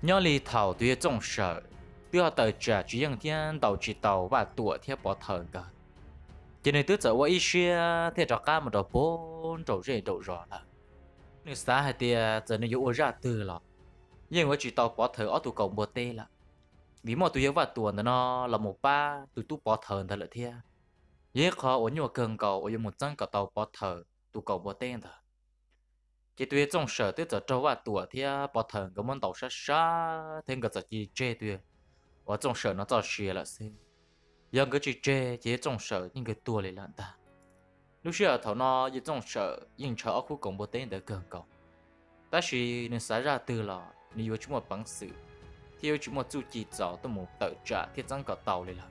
nhớ li thảo tuyệt trong sở đưa tờ trả chỉ yang thiên tàu chỉ tàu và tuổi theo bỏ thờ cả cho nên tôi sợ ý xia theo cho cá một đầu bốn đầu rễ đầu rõ là nếu xã hay tia giờ nên yếu ra từ là nhưng mà chỉ tàu bỏ thờ ở tụ cầu một tê là vì mà tụi và tuổi nó là một ba tụi tu bỏ thờ thật là thia dễ khó ở nhiều cần cầu ở một chân cả tàu bỏ thờ tụ cầu một tên thôi chỉ tụi trong sở tới giờ trâu và tuổi thia bỏ thờ cái món tàu sát sát thêm cái giờ chỉ chơi tụi ở trong sở nó cho xìa là xem giờ cái chỉ chơi chỉ trong sở những cái tuổi lại là ta lúc xưa thằng nó chỉ trong sở nhưng chờ ở khu cổng một tên để cần cầu ta chỉ nên xả ra từ là nếu chúng một bằng sự theo chúng một chu kỳ giáo tôi một tự trả thiết trang cả tàu này là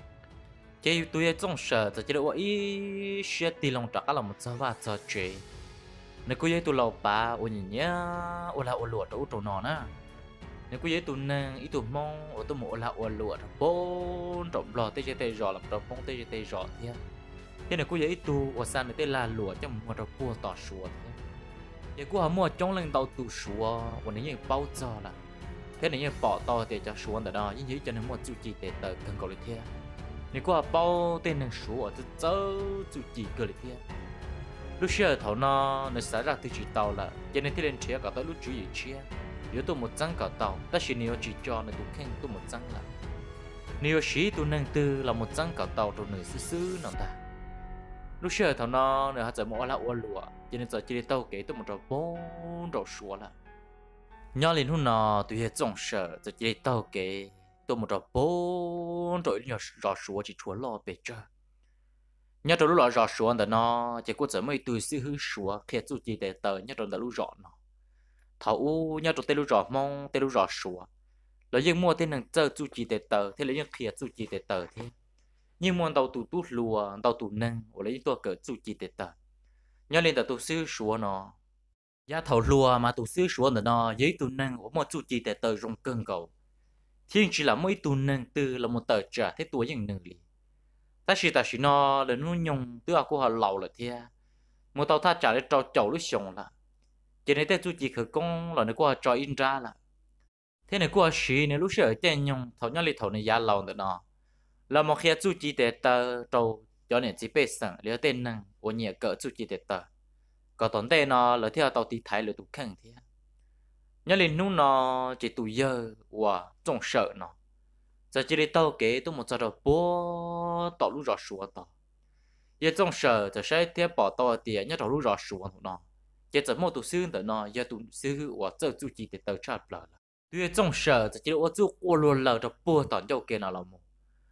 chỉ tôi trong sở thì chỉ được ý sẽ đi lòng trả là một giờ và giờ chơi nếu có giấy tôi lâu ba ôn nhỉ ôn là ôn lụa đâu trâu nọ nè nếu có giấy tôi nâng ý tôi mong ôn tôi một là ôn lụa bốn trộm lò tê tê rõ làm trộm bông tê rõ thế thế này có giấy tôi ôn san để tê là lụa trong một trộm bùa tỏ sủa thế vậy cô họ mua trong lần đầu tụ sủa ôn này như bao giờ là thế này như bỏ to để cho sủa ở đó như cho nên mua chu chi để tờ cần cầu được thế nếu cô họ bao tên nâng sủa thì chớ chu chi cơ được thế lúc xưa thầu nó xả ra từ chỉ tàu là cho nên thế lên chia cả tới lúc chú ý chia nếu tôi một张cả tàu ta chỉ nếu chỉ cho nên tôi khen tôi một张là nếu sĩ tôi nâng tư là một张cả tàu rồi nửa xứ nào ta lúc xưa thầu nó nửa hạt giờ mỗi là uốn lụa cho nên giờ chỉ tàu kể tôi một trò bốn trò sủa là nhỏ lên hôm nọ tôi hết trong sợ giờ chỉ tàu kể tôi một trò bốn rồi nhỏ trò sủa chỉ chúa lo bể chơi nhớ trong lúc đó rõ xuống đó nó chỉ có chỉ mấy tuổi sư hư xuống khi chú chỉ để tờ nhớ trong đó lúc rõ nó thấu nhớ trong tên lúc rõ mong tên lúc rõ xuống rồi nhưng mua tên năng chơi chú chỉ để tờ thế là những khi chú chỉ để tờ thế nhưng mua đầu tụ tút lùa đầu tụ nâng hoặc là nhữngตัวcỡ chú chỉ để tờ nhớ lên tờ tụ sư xuống nó giá thầu lùa mà tụ sư xuống đó nó giấy tụ nâng của một chú chỉ để tờ rong cơn cầu thiên chỉ là mỗi tụ nâng từ là một tờ trả thế tuổi những nâng lì ta chỉ nó là nó nhung tức là cô họ lậu là thế một tàu ta trả lại trò chậu lúc xong là cho nên tôi chỉ khởi công là nó cô họ trò in ra là thế này cô họ xí nếu lúc sợ tên nhung thầu nhau lịch thầu này giá lậu nữa nó là một khi chú chỉ để tờ trâu cho nên chỉ biết rằng liệu tên năng của nhiều cỡ chú chỉ để tờ còn tổn tên nó là theo tàu tí thái là tụ khăn thế nhớ lên lúc nó chỉ tụ dơ và trong sợ nó giờ chỉ để tao kể tôi một giờ đầu bố tao lúc rõ sủa tao giờ trong sở giờ sẽ tiếp bỏ tao tiền nhớ tao lúc rõ sủa nó giờ giờ mua tụ sư tao nó giờ tụ sư và giờ chú chỉ để tao chặt lờ tuy trong sở giờ chỉ để ô chú ô luôn lờ tao bố tao cho kia nào là một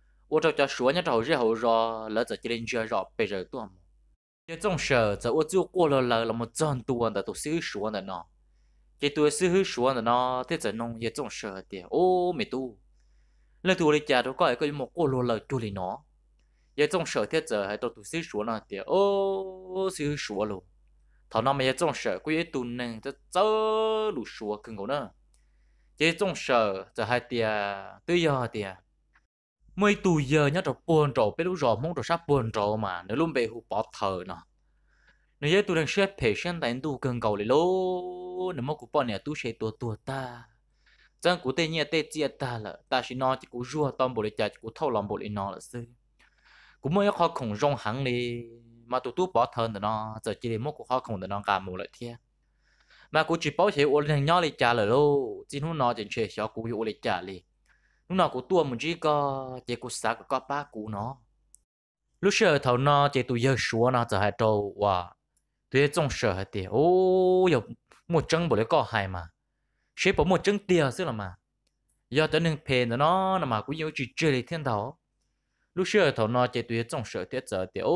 ô tao cho sủa nhớ tao rất hậu rõ lỡ giờ chỉ để chưa rõ bây giờ tôi một giờ trong sở giờ ô chú ô luôn lờ là một chân tuần tao tụ sư sủa nó giờ tụ sư sủa nó thế giờ nông giờ trong sở tiền ô mày tu lời tụi đi chả đâu có một cô lô lời tụi nó giờ trong sở thiết giờ hay tụi xí số nào thì ô xí số luôn thằng nào mà giờ trong sở có tụi nên cho chớ lù số cưng cổ nữa giờ trong sở giờ hai tia tới giờ tia mấy tụi giờ nhớ trò buồn trò biết lúc rõ mong trò sắp buồn trò mà nếu luôn bị hụt bỏ thở nè nếu giờ tụi đang xếp patient tại tụi cưng cầu lại lô nếu mà cụ bỏ nè tụi sẽ tua ta chẳng cụ tê nhẹ tê chia ta là ta chỉ nói chỉ cụ rùa tôm bồ lì chả cụ thâu lòng bồ lì nó là sư cụ mới khó khủng rong hắn đi mà tụi bỏ thân de nó giờ chỉ để một cụ khó khủng de nó cả một lại thiệt mà cụ chỉ bảo chế ô lên nhỏ lì chả là lô chỉ nó nói chuyện chơi xóa cụ ô lì chả lì lúc nào cụ tua một chỉ có chỉ cụ xả có ba cụ nó lúc sợ thầu nó chỉ tụi giờ số nó giờ hai trâu và tụi trong sợ hai tiền ô giờ một chân bồ lì có hai mà sẽ bỏ một chân tiền xíu là mà do cho nên phê nó mà cũng yêu chỉ chơi để thiên đạo lúc xưa thầu nó chỉ tùy trong sở tiết giờ thì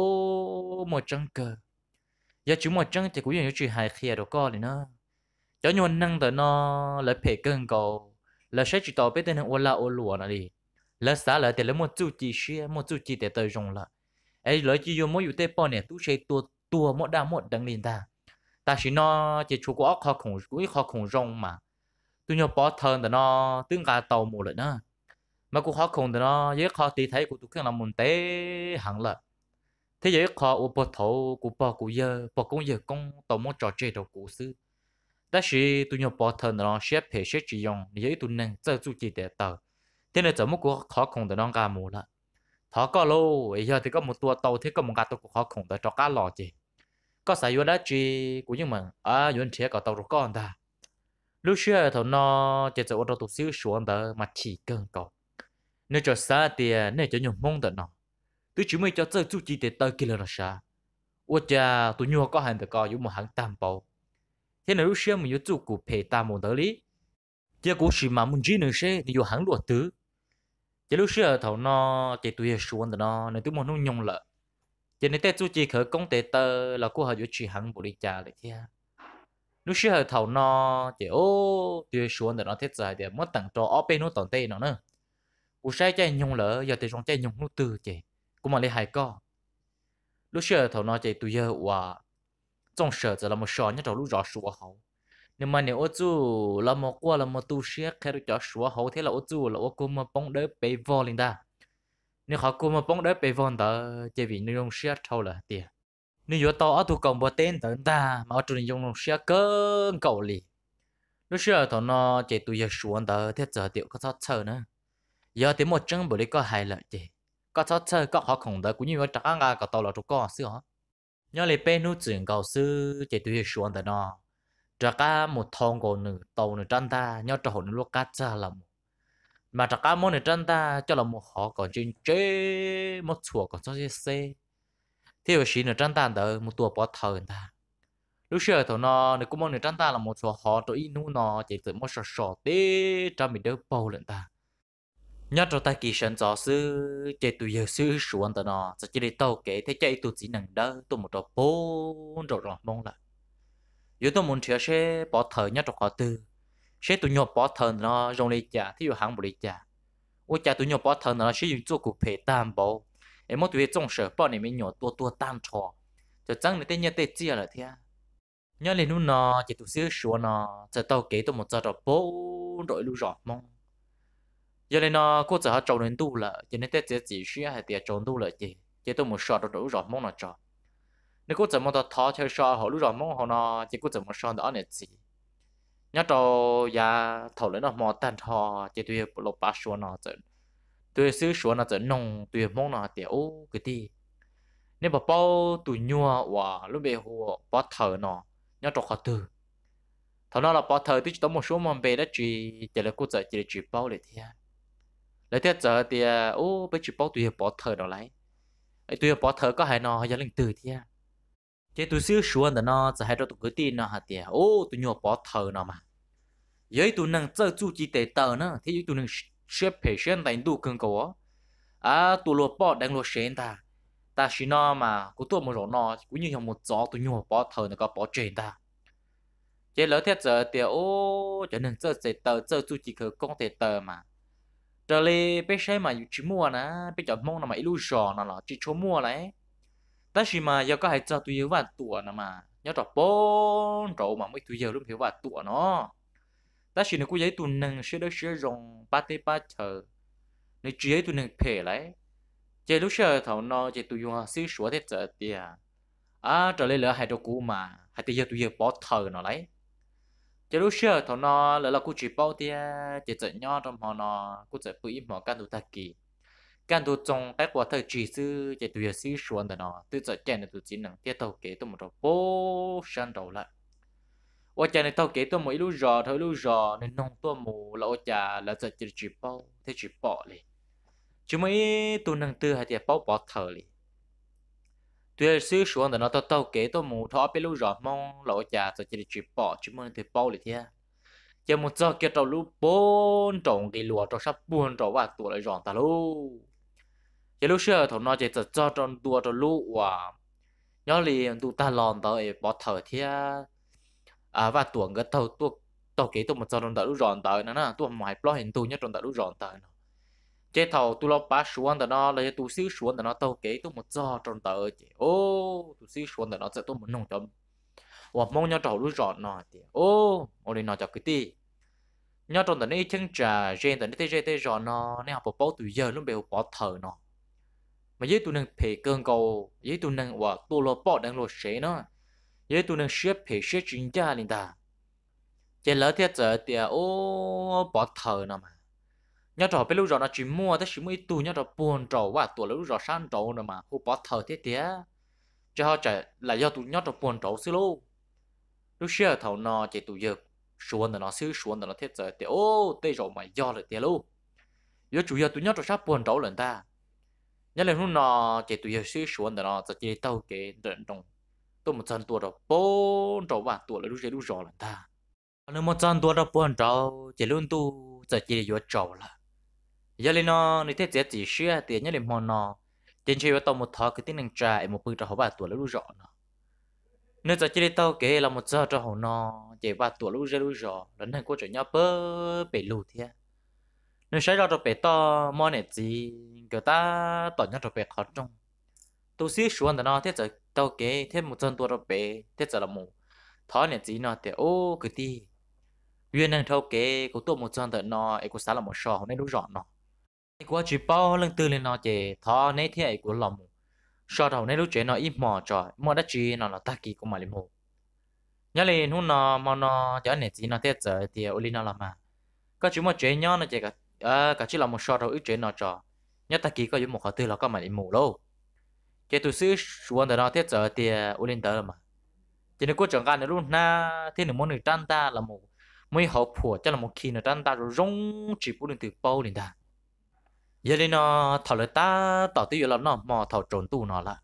ô một chân cơ giờ chúng một chân thì cũng yêu chỉ hai khía đồ co này nữa cho nhuận năng tới nó lấy phê cân cầu là sẽ chỉ tao biết tên ô la ô lùa này đi là xã lại thì lấy một chú chỉ xia một chú chỉ để tới dùng là ấy lấy chỉ dùng mỗi yêu tế bao này tú sẽ tua một đa một đằng liền ta chỉ nó chỉ chú có khó khủng rong mà tôi nhớ bỏ thân nó tương cả tàu một lần nữa mà cũng khó khăn nó dễ khó tí thấy của tôi khăn là một té hẳn là thế giới khó ở bộ thầu của bộ của giờ bộ công giờ công tàu một trò chơi đầu cụ sư ta chỉ tụi nhỏ bỏ thờ nó xếp phải xếp chỉ dùng để tụi nâng chơi chủ chỉ để tờ thế nên giờ một cuộc khó khăn để nó cả mù là thọ có lâu giờ thì có một tua tàu thế có một cái tàu khó khăn để cho cá lò chị có sai vô đó chị cũng như mà vô chế có tàu rồi con ta lúc xưa thằng nó chỉ cho ô tô xíu xuống đó mà chỉ cần cầu nếu cho xa thì nếu cho nhiều mong đợi nó tôi chỉ mới cho chơi chủ chỉ để tờ kia là sao ủa cha tụi nhỏ có hàng được coi một hàng tam bảo thế nên lúc xưa mình yêu cụ phải tam một đạo lý giờ cũng chỉ mà muốn gì nữa sẽ thì yêu hàng luật tứ giờ lúc xưa thầu nó chỉ tụi xuống nó nên tụi mình nó nhung lợ giờ này tết chú chỉ khởi công tệ tơ là cô họ yêu chỉ hàng bộ đi trả lại thế lúc xưa thầu nó chỉ ô tụi xuống nó thế dài để mất tặng cho ở bên nó tận tây nó nữa u sai chạy nhung lợ giờ thì trong chạy nhung nó tư chỉ cũng mà lấy hai co lúc xưa thầu nó chỉ tụi giờ và trong sở giờ là một sọ nhất trong lúc rõ sủa hậu nhưng mà nếu ô chú là một qua là một tu sĩ khi được cho sủa hậu thế là ô chú là ô cô mà bóng đỡ bể vò lên ta nếu họ cô mà bóng đỡ bể vò ta chỉ vì nó dùng sĩ thâu là tiền nếu vừa tao ở tu cộng bờ tên ta ta mà ở chỗ này dùng sĩ cơn cầu lì lúc xưa thằng nó chỉ tu giờ sủa ta thế giờ tiểu có sao chờ nữa giờ thì một chân bữa đi có hai lợi chị có sao chờ có họ không ta cũng như chắc ăn có tao là chỗ có xưa nhớ lại bên nút chuyện cầu sư chỉ tu giờ sủa ta nó trả cả một thong còn nửa tàu nửa chân ta nhớ cho hồn lúc cắt ra làm mà trả cả món nửa chân ta cho là một họ còn trên chế một chùa còn cho xe thế rồi xí nửa chân ta đỡ một tua bỏ thờ ta lúc xưa thằng nó nửa cũng món nửa chân ta là một chùa họ cho ít nu nó chỉ tự một sọ sọ té cho mình đỡ bầu lên ta nhớ cho ta kỳ sinh giáo sư chỉ tụi giờ sư xuống ta nó chỉ để tàu kể thế chạy tụi chỉ năng đỡ tụi một trò bốn rồi rồi mong là nếu tôi muốn chia sẻ bỏ thờ nhất trong họ tư sẽ tụi nhỏ bỏ thờ nó dùng lấy trả thì hàng một lấy trả ôi cha tụi nhỏ bỏ thờ nó sẽ dùng做cụ thể tam bảo em muốn tụi trong sở bỏ này mình nhỏ tua tam trò cho chẳng này tên nhớ tên chia là thế nhớ lên lúc nó chỉ tụi xíu số nóจะtao kể tôi một giờ rồi bố rồi lưu rõ mong giờ lên nó cô giờ họ trồng đến tu là cho nên tên chỉ suy hay tiền trồng tu là chỉ tôi một sọt rồi lưu rõ mong là trò nếu có怎么的淘汰少好路上梦好呢，结果怎么上的安尼子，nhớ cho ya thầu lên nó mò tan thò chỉ tùy lộc bá số nó chỉ tùy xứ số nó chỉ nông tùy mong nó tiểu cái gì nếu mà bao tùy nhua và lúc bây hồ bao thờ nó nhớ cho họ từ thằng nó là bao thờ thì chỉ có một số món bề đó chỉ là cô giờ chỉ bao lấy thế giờ thì bây chỉ bao tùy bao thờ nó lấy tùy bao thờ có hai nó giờ lên từ thì chế tụi xíu xuống đó nó sẽ hay cho tụi cái tin nó hả tiệt tụi nhỏ bỏ thờ nó mà với tụi năng chơi chú chỉ để tờ nó thì tụi năng xếp phải xếp đánh đủ cưng cổ tụi lúa bỏ đánh lúa xén ta chỉ nó mà cũng tụi một rồi nó cũng như một gió tụi nhỏ bỏ thờ nó có bỏ trên ta chế lỡ thế giờ tiệt cho nên chơi để tờ chơi chú chỉ cứ công để tờ mà trở lại bây giờ mà chỉ mua nè bây giờ mong là mà ít lúa giò nó là chỉ cho mua đấy ta chỉ mà giờ có hay cho tụi yêu vặt tuổi nó mà nhớ trò bốn trâu mà mấy tụi yêu lúc hiểu vặt tuổi nó ta chỉ nó cũng giấy tụi nâng sẽ đỡ sẽ rong ba tê ba chờ nếu chỉ giấy tụi nâng phê lại chơi lúc sau thầu nó chơi tụi yêu xíu sủa thế giờ thì trở lại lỡ hai trâu cũ mà hai tụi yêu bỏ thờ nó lấy chơi lúc sau thầu nó lỡ là cũng chỉ bao thì chơi giờ nhỏ trong họ nó cũng giờ bự mà can tụi ta kỳ can tụi trong cái quả thời chỉ sư chỉ tụi sĩ xuống đó nó tự giờ chèn tụi chỉ năng tiếp tục kể tụi một đầu bố sang đầu lại ôi cha này tao kể tụi mỗi lúc giờ thôi lúc giờ nên nông tụi mù là ôi cha là giờ chỉ bao thế chỉ bỏ đi chứ mấy tụi năng tư hay thì bao bỏ thở đi tụi sĩ xuống đó nó tao kể tụi mù thôi biết lúc giờ mong là ôi cha giờ chỉ bỏ chứ mấy thì bao đi thế giờ một giờ kia tao lúc bốn trồng cái lúa tao sắp buồn tao vào tụi lại dọn ta luôn giờ lúc xưa thằng nó chỉ cho trong đua trong lũ và nhớ liền tụi ta lòn tới bỏ thở thì và tuồng cái tàu kỹ tụi một cho trong đợt ròn tới nó nè tụi mày lo hiện tụi nhất trong đợt ròn tới nó chế thầu tụi lo bá xuống tới nó lấy tụi xíu xuống tới nó tàu kỹ tụi một cho trong đợt tụi xíu xuống tới nó sẽ tụi một nông chấm và mong nhớ trầu lúc ròn nó thì ở đây nó cho cái gì nhớ trong đợt này chân trà trên đợt này tê ròn nó nên học bảo tụi giờ lúc bây bỏ thở nó mà với tụi nâng phê cơn cầu với tụi nâng và tụi lo bỏ đang lo xế nó với tụi nâng xếp phê xếp chính gia lên ta chỉ lỡ thiết giờ thì ô bỏ thờ nào mà nhớ trò bên lúc rồi nó chỉ mua tới chỉ mua ít tu nhớ trò buồn trò và tuổi lúc rồi sang trò nữa mà cô bỏ thờ thế thế cho họ chạy là do tụi nhớ trò buồn trò xíu luôn lúc xưa thầu nó chỉ tụi giờ xuống nó xíu xuống nó thiết giờ thì ô tây rồi mà do là thế luôn giờ chủ yếu tụi nhớ trò sát buồn trò lần ta nhớ lên lúc nó chỉ tụi giờ xíu xuống nóจะchỉ tao cái trận trong tôi một chân tuổi rồi bốn trò và tuổi lúc rồi lần ta nếu một chân tuổi rồi bốn trò chỉ luôn tuจะchỉ vô trò là giờ lên nó nếu thế chỉ xưa thì nhớ lên mòn nó trên chơi với tao một thọ cái tiếng năng trà một bữa trò họ ba tuổi lúc rõ nó nếu giờ chỉ tao kể là một giờ trò họ nó chỉ ba tuổi lúc rõ lần này cô trở nhau bơ bể lù thế nếu xảy ra trò bể to món này gì người ta tỏ nhau trò bể khó trong tôi xí xuống đó nó thế giờ tao kể thêm một chân tuổi trò bể thế giờ là một thọ này gì nó thì ô cái gì nguyên năng thâu kể của tôi một chân tuổi nó ấy của sao là một sò nên lúc rõ nó qua chỉ bao lần từ lên nó chỉ thọ nấy thế ấy của lòng sau đầu nấy lúc chuyện nó ít mò trò mò đất chi nó là ta kỳ của mà limu nhớ lên hôm nó mà nó cho này gì nó thế giờ thì uli nó làm mà có chỉ một chuyện nhỏ nó chỉ cả cả chỉ là một sau đầu ít chuyện nó trò nhớ ta kỳ có những một khẩu tư là có mà limu đâu cái tôi xứ xuống đó nó thế giờ thì uli tới mà chỉ nên cố chẳng gan lúc na thế nên muốn người trăn ta là một mấy hậu phùa cho là một khi người trăn ta rồi rong chỉ phụ được từ bao liền ta giờ lên nó thảo lời ta tỏ tiêu là nó mò thảo trốn tu nó là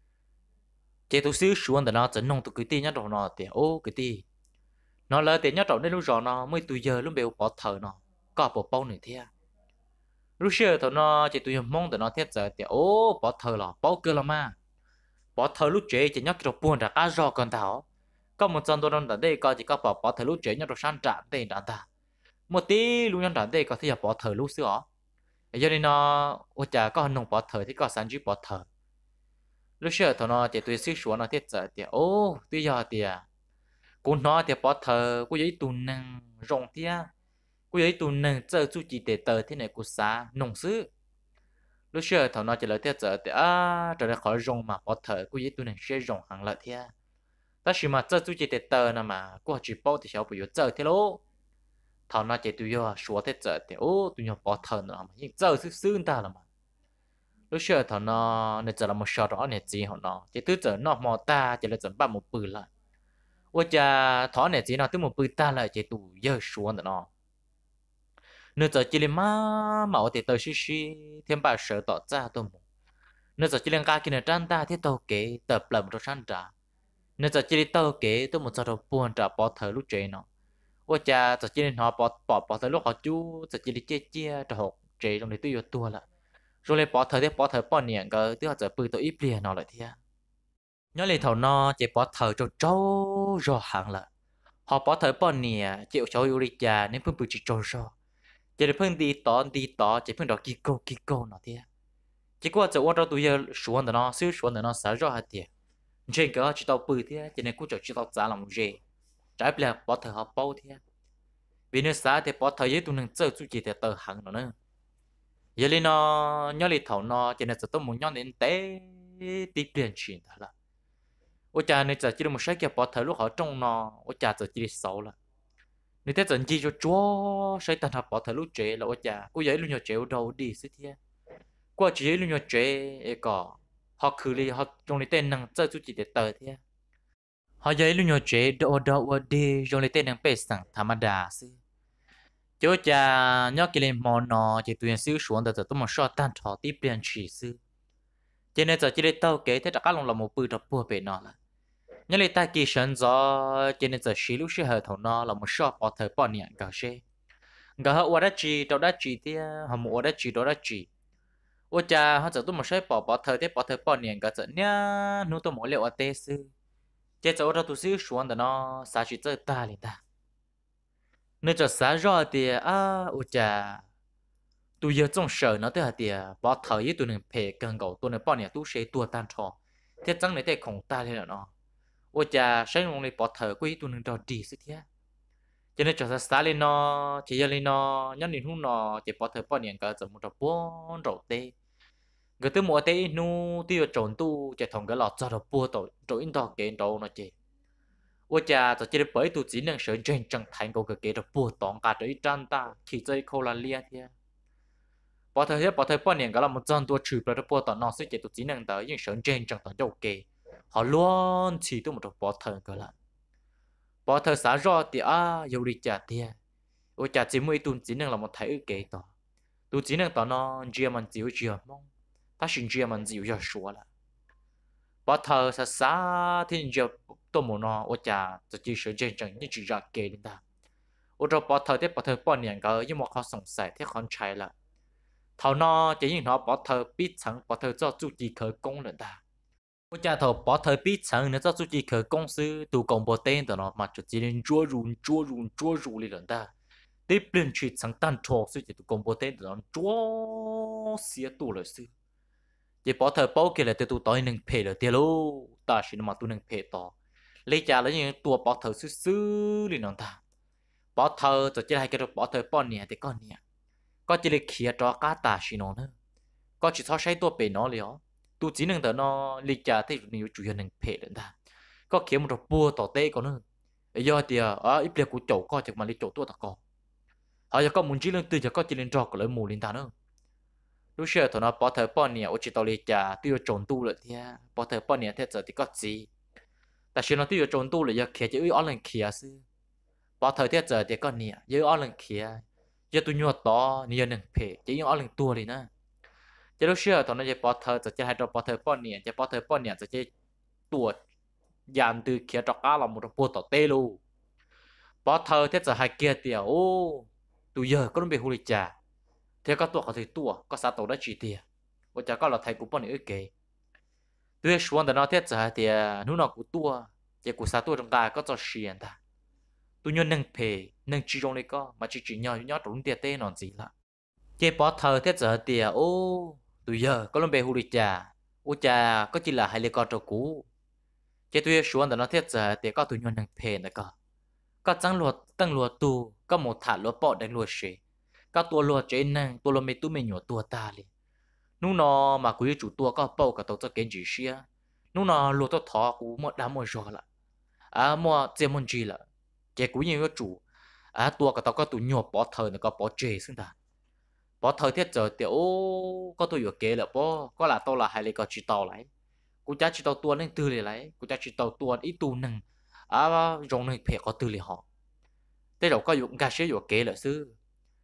chế tu xíu xuống để nó dẫn nông tu cái ti nhát đầu nó thì ô cái ti nó lỡ thì nhát đầu nên lúc rồi nó mới tu giờ lúc béo bỏ thở nó có bộ bao nữa thế lúc xưa thằng nó chế tu mong để nó thiết giờ thì ô bỏ thở là bỏ cơ là mà bỏ thở lúc chế chỉ nhát đầu buồn ra cá giò còn thảo có một trận tôi đang ở đây có chỉ có bỏ thở lúc chế nhát đầu san trạng tên đã ta một tí lúc nhát đầu đây có thể bỏ thở lúc xưa giờ nên nó ôi chà có nông bỏ thở thì có sản chỉ bỏ thở lúc xưa thằng nó thì tôi xíu xuống nó thiết giờ thì ô tôi giờ thì cô nó thì bỏ thở cô giấy tuần năng rong thì cô giấy tuần năng chờ chú chỉ để tờ thế này cô xá nông sư lúc xưa thằng nó chỉ lời thiết giờ thì trở lại khỏi rong mà bỏ thở cô giấy tuần năng sẽ rong hàng lợi thì ta chỉ mà chờ chú chỉ để tờ nè mà cô chỉ bỏ thì sao bây giờ chờ thế lố thằng nó chỉ tụi yo số thế giờ thì ô tụi yo bỏ thở nữa mà nhưng giờ sức xương ta là mà lúc xưa thằng nó nên giờ là một sọt đó này gì họ nó chỉ từ giờ nó mò ta chỉ là giờ bắt một bự lại ôi cha thằng này gì nó từ một bự ta lại chỉ tụi yo xuống nữa nó nên giờ chỉ là mà ở thì tao xí xí thêm ba sợ tỏ ra tôi một nên giờ chỉ là cái kia trang ta thì tao kể tập làm cho sang trả nên giờ chỉ là tao kể tôi một giờ đầu buồn trả bỏ thở lúc chơi nó ôi cha giờ chỉ nên họ bỏ thời lúc họ chú giờ chỉ đi chia cho họ chế trong đấy tôi yêu tua là rồi lại bỏ thời bỏ niệm cái tôi họ giờ bự tôi ít liền nó lại thế nhớ lại thầu nó chỉ bỏ thời cho trâu rồi hàng là họ bỏ thời bỏ niệm chịu cho yêu đi cha nên phương bự chỉ trâu rồi chỉ để phương đi tỏ chỉ phương đó kỳ cô nó thế chỉ qua giờ qua đâu tôi giờ xuống nó xíu xuống nó xả ra hạt tiền trên cái chỉ tao bự thế chỉ nên cũng chỉ tao giá làm gì trái lại bỏ thời họ bao thế vì nếu xã thì bỏ thời gian tụi mình chơi chú chỉ để tờ hàng nữa giờ lên nó nhớ lên thầu nó cho nên sẽ tôi muốn nhớ đến tế tiếp liền chuyện đó là ôi cha này chỉ là một sai kia bỏ thời lúc họ trong nó ôi cha chỉ là xấu là nếu thế dẫn chi cho chúa sai tận hợp bỏ thời lúc trẻ là ôi cha cô giấy luôn nhỏ trẻ đầu đi xí thế qua chỉ luôn nhỏ trẻ ấy có họ khử đi họ trong lấy tên năng chơi chú chỉ để tờ thế họ giấy luôn nhỏ trẻ đầu đi trong lấy tên năng bê sẵn tham đà xí chỗ cha nhớ cái lên món nó chỉ tụi xíu xuống từ từ tôi mà so tan thọ tiếp liền chỉ sư cho nên giờ chỉ để tao kể thế các lòng là một bự đập bùa về nó là nhớ lấy ta kỳ sân gió cho nên giờ xí lúc xí hơi thầu nó là một so bỏ thời bỏ nhẹ cả xe cả họ đã chỉ đâu đã chỉ thì họ mua đã chỉ đâu đã chỉ ôi cha họ giờ tôi mà sẽ bỏ thời thế bỏ thời bỏ nhẹ cả giờ nhá nếu tôi muốn liệu ở tê sư chế giờ tôi xíu xuống từ nó sao chỉ chơi ta liền ta nếu cho xã rõ thì ôi chà tụi giờ trong sở nó tới thì bỏ thời với tụi mình phải cần cầu tụi mình bỏ nhà tụi sẽ tua tan trò thế chẳng này thì không ta lên nó ôi chà sáng hôm nay bỏ thời quý tụi mình trò đi xí thế cho nên cho xã lên nó chỉ giờ lên nó nhớ đến hôm nó chỉ bỏ thời bỏ nhà cả giờ một trò bốn trò tê người tới mua tê nu tiêu trộn tu chỉ thằng cái lọt cho trò bùa tổ trò in tò kiện trò nó chỉ 我家就这里背都只能是真正谈过个给的不当家的一长大，其这一口了裂的。bỏ thời bao niên cái là một dân tua trừ rồi bỏ tao nó sẽ chỉ tụi chỉ năng tới những sự trên trong tao dâu kê họ luôn chỉ tụi một bỏ thời cái là bỏ thời xả rõ thì yêu đi trả tiền ôi trả chỉ mới tụi chỉ năng là một thái ư kê tao tụi chỉ năng tao nó chia mình chịu chia mong ta xin chia mình chịu cho số là bỏ thời xả thì giờ tụi một nó ôi trả chỉ sự trên trong những chỉ ra kê đến ta ôi rồi bỏ thời bao niên cái nhưng mà họ sống sài thế con trai là thầu nó chỉ những nó bỏ thờ biết chẳng bỏ thờ cho chủ trì khởi công lần ta bây giờ thầu bỏ thờ biết chẳng nó cho chủ trì khởi công sư tụ công bỏ tên tao nó mà chỉ nên chúa rùn đi lần ta tiếp lên chuyện chẳng tan trò sư chỉ tụ công bỏ tên tao nó chúa xía tụ lời sư chỉ bỏ thờ bao kia là tụi tao nâng phê là tiền lô ta chỉ mà tụi nâng phê to lấy trả lấy những tua bỏ thờ sư đi lần ta bỏ thờ cho chỉ hai cái bỏ thờ bỏ nhẹ thì con nhẹ có chỉ là kia cho cá tà xí nó nữa có chỉ thao say tua bể nó liền tu chỉ năng tờ nó lịch trả thì nhiều chủ yếu năng phê đến ta có kia một bùa tỏ tê có nữa giờ thì ít việc của chỗ có chắc mà lịch chỗ tua ta có họ giờ có muốn chỉ lương từ giờ có chỉ lên trò của lấy mù lên ta nữa lúc xưa thằng nó bỏ thời bỏ nhẹ ở chỉ tàu lịch trả tiêu trốn tu rồi thì bỏ thời bỏ nhẹ thế giờ thì có gì tại vì nó tiêu trốn tu là giờ kia chỉ ở lần kia sư bỏ thời thế giờ thì có nhẹ giờ ở lần kia giờ tôi nhớ to nhiều lần phê chỉ những ở lần tua đi nữa giờ lúc xưa thằng nóจะbỏ thờiจะให้เราbỏ thời bỏ nhẹจะbỏ thời bỏ nhẹจะตัวยามtừ kia trọc á là một bộ tàu tê luôn bỏ thời thế giờ hai kia tiền ô tụi giờ có nó bị hù lịch trả thế có tuổi có thể tuổi có sao tàu đã chỉ tiền và chả có là thầy cũng bỏ nữa kể tôi xuống từ nó thế giờ thì lúc nào cũng tuổi giờ cũng sao tuổi trong ta có cho xiên ta tôi nhớ nâng phê nâng chỉ trong này có mà chỉ nhỏ trốn tiền tê non gì là chế bỏ thờ thế giờ thì ô tụi giờ có lần về hù đi trà ô trà có chỉ là hai lê con trâu cũ chế tôi xuống từ nó thế giờ thì có tụi nhớ nâng phê nữa có tăng luật tu có một thả luật bỏ đánh luật xế có tua luật chế năng tua luật mê tu mê nhỏ tua ta li lúc nó mà quý chủ tua có bao cả tàu cho kiến chỉ xia lúc nó luật tao thọ cũ một đám một rồi là mua chế môn gì là chế quý nhiều chủ tua cả tao có tụi nhỏ bỏ thờ nữa có bỏ chế xưng ta bỏ thời tiết giờ thì ô có tôi vừa kể là bỏ có là tôi là hai lấy có chỉ tàu lại cũng chắc chỉ tàu tuôn nên từ lấy cũng chắc chỉ tàu tuôn ít tu nâng rong nên phải có từ lấy họ thế rồi có dụng ca sĩ vừa kể là sư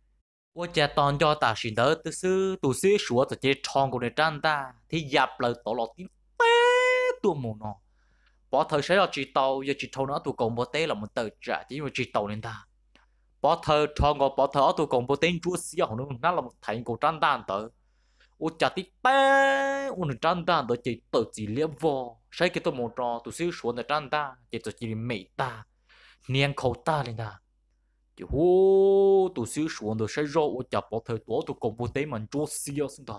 ô cha toàn cho ta xin đỡ từ sư tu sĩ sủa từ chế tròn của người trang ta thì dập lời tổ lọt tiếng té tu mù nọ bỏ thời sẽ là chỉ tàu giờ chỉ tàu nó tu còn một té là một tờ trả chỉ một chỉ tàu nên ta bỏ thờ cho ngồi bỏ thờ tôi còn bỏ tên chúa xí họ nữa nó là một thành cổ trăn đàn tới ô chả tí bé ô nó trăn đàn tới chỉ tự chỉ liếm vô sai cái tôi một trò tôi xíu xuống là trăn đàn chỉ tôi chỉ mày ta niên khẩu ta lên ta chỉ hô tôi xíu xuống rồi sai rồi ô chả bỏ thờ tôi còn bỏ tên mình chúa xí ở xin ta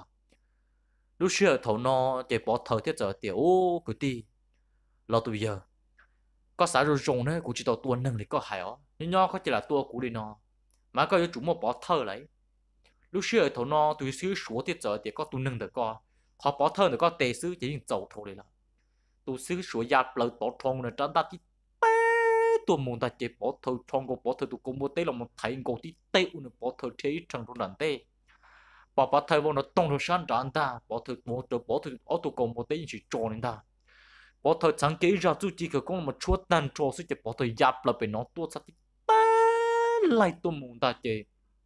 lúc xưa thầu nó chỉ bỏ thờ thế giờ tiểu ô cứ đi lo tôi giờ có xã rồi rồng đấy cũng chỉ tàu tuần nâng thì có hại ó nhưng nó có chỉ là tua cũ đi nó mà có chủ một bỏ thơ lấy lúc xưa thầu nó tùy xíu số tiết giờ thì có tu nâng được co họ bỏ thơ được có tề xứ chỉ những dầu thôi là tu xíu số giáp lời bỏ thong là trắng ta tí té tu muốn ta chỉ bỏ thơ thong có bỏ thơ tu cũng một tế là một thầy cổ tí tế nó bỏ thơ thế chẳng trong đàn tê bỏ thơ vô nó tông nó sáng tràn ta bỏ thơ ở tu cũng một tế chỉ tròn lên ta bỏ thời chẳng kỹ ra chú chỉ có một chúa tan trò sẽ chỉ bỏ thời dập là bị nó tua sát lại tôi muốn ta chơi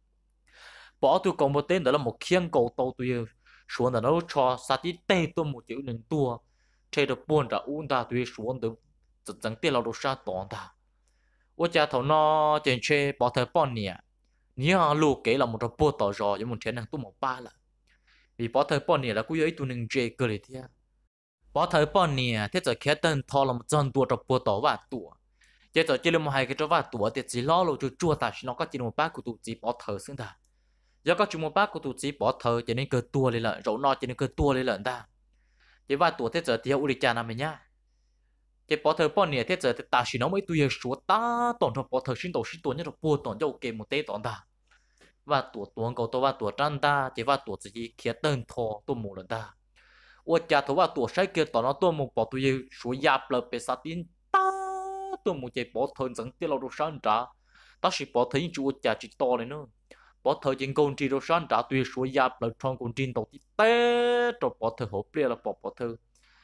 bỏ tôi còn một tên đó là một khiên cầu tàu tôi xuống là nó cho sát tí tê tôi một chữ nên tua chơi được buồn ra uống ta tôi xuống được chẳng tiền là đồ sa tòn ta ôi cha thầu nó trên chơi bỏ thời bỏ nè nhớ lù kể là một trò bùa tỏ rồi nhưng một thế năng tôi một ba là vì bỏ thời bỏ nè là cũng ấy tôi nên chơi cơ đấy thế bỏ thời bỏ nè thế giờ khé tên thò là một dân tua trò bùa tỏ và tua giờ giờ chỉ là một hai cái trò và tua thì chỉ lo rồi chua ta chỉ nó có chỉ một ba của tụi chỉ bỏ thời xứng ta giờ có chỉ một ba của tụi chỉ bỏ thời cho nên cơ tua lên lợn rậu no cho nên cơ tua lên lợn ta chỉ và tua thế giờ thì uli cha nam mình nhá chỉ bỏ thời bỏ nè thế giờ thì ta chỉ nó mới tùy số ta tổn thọ bỏ thời xin tổ xin tua nhất là bùa tổn cho ok một tế tổn ta và tua tuồng cầu tôi và tua trăn ta chỉ và tua chỉ khé tên thò tôi một lần ta ôi cha thua và tua sai kia tỏ nó tôi một bỏ tôi số giáp là bị sát tin ta tôi một chạy bỏ thời dẫn tiêu lâu đồ sáng trả ta chỉ bỏ thời những chú cha chỉ to này nữa bỏ thời những con chỉ đồ sáng trả tùy số giáp là trong con trên đầu tí té rồi bỏ thời hộp bia là bỏ thời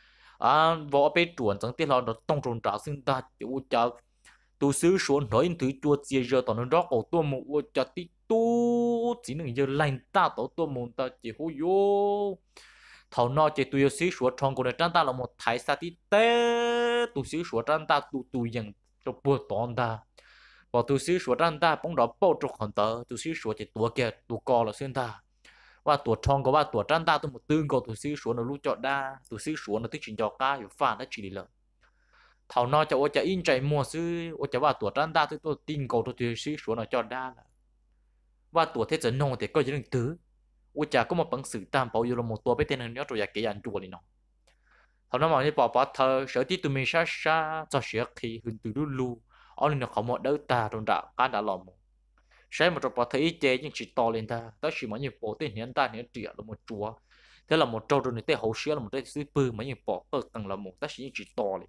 võ bé chuẩn dẫn tiêu lâu nó tông tròn trả xin ta chú cha tu sư xuống nói thứ chua chia giờ tao nó rót cổ tôi một cha tí tu chỉ nên giờ lành ta tổ tôi muốn ta chỉ hú vô thầu nó chỉ tùy xí sủa trong của nó ta là một thái sa tí té tu xí sủa ta tu dần cho bữa tòn ta và tu xí sủa ta bóng đó bao trục hòn tờ tu xí sủa chỉ tua kia tu co là xuyên ta và tua trong của ba tua ta tôi một tương cầu tu xí sủa nó lú chọn đa tu xí sủa nó tích chỉnh cho cá hiểu phản nó chỉ là thầu nó cho cho in chạy mua sư cho ba tua ta tôi tin cầu tu xí sủa nó cho đa là và tua thế trận nông thì có những thứ ủa chả có một bằng sự tam bảo yêu là một tua bé tên hình nhớ rồi kể anh chùa này nó thằng nó mà đi bỏ thơ sở tí tụi mình xa cho sẽ khi hình từ lu ông nó không một đỡ ta trong đạo cá đã lòm sẽ một trong bỏ thơ ý chế nhưng chỉ to lên ta tới chỉ mấy nhiều bộ tên hiện ta hiện triệu là một chúa thế là một trâu rồi này tên hậu xưa là một tên sư bư mấy nhiều bỏ ở tầng là một tới chỉ to lên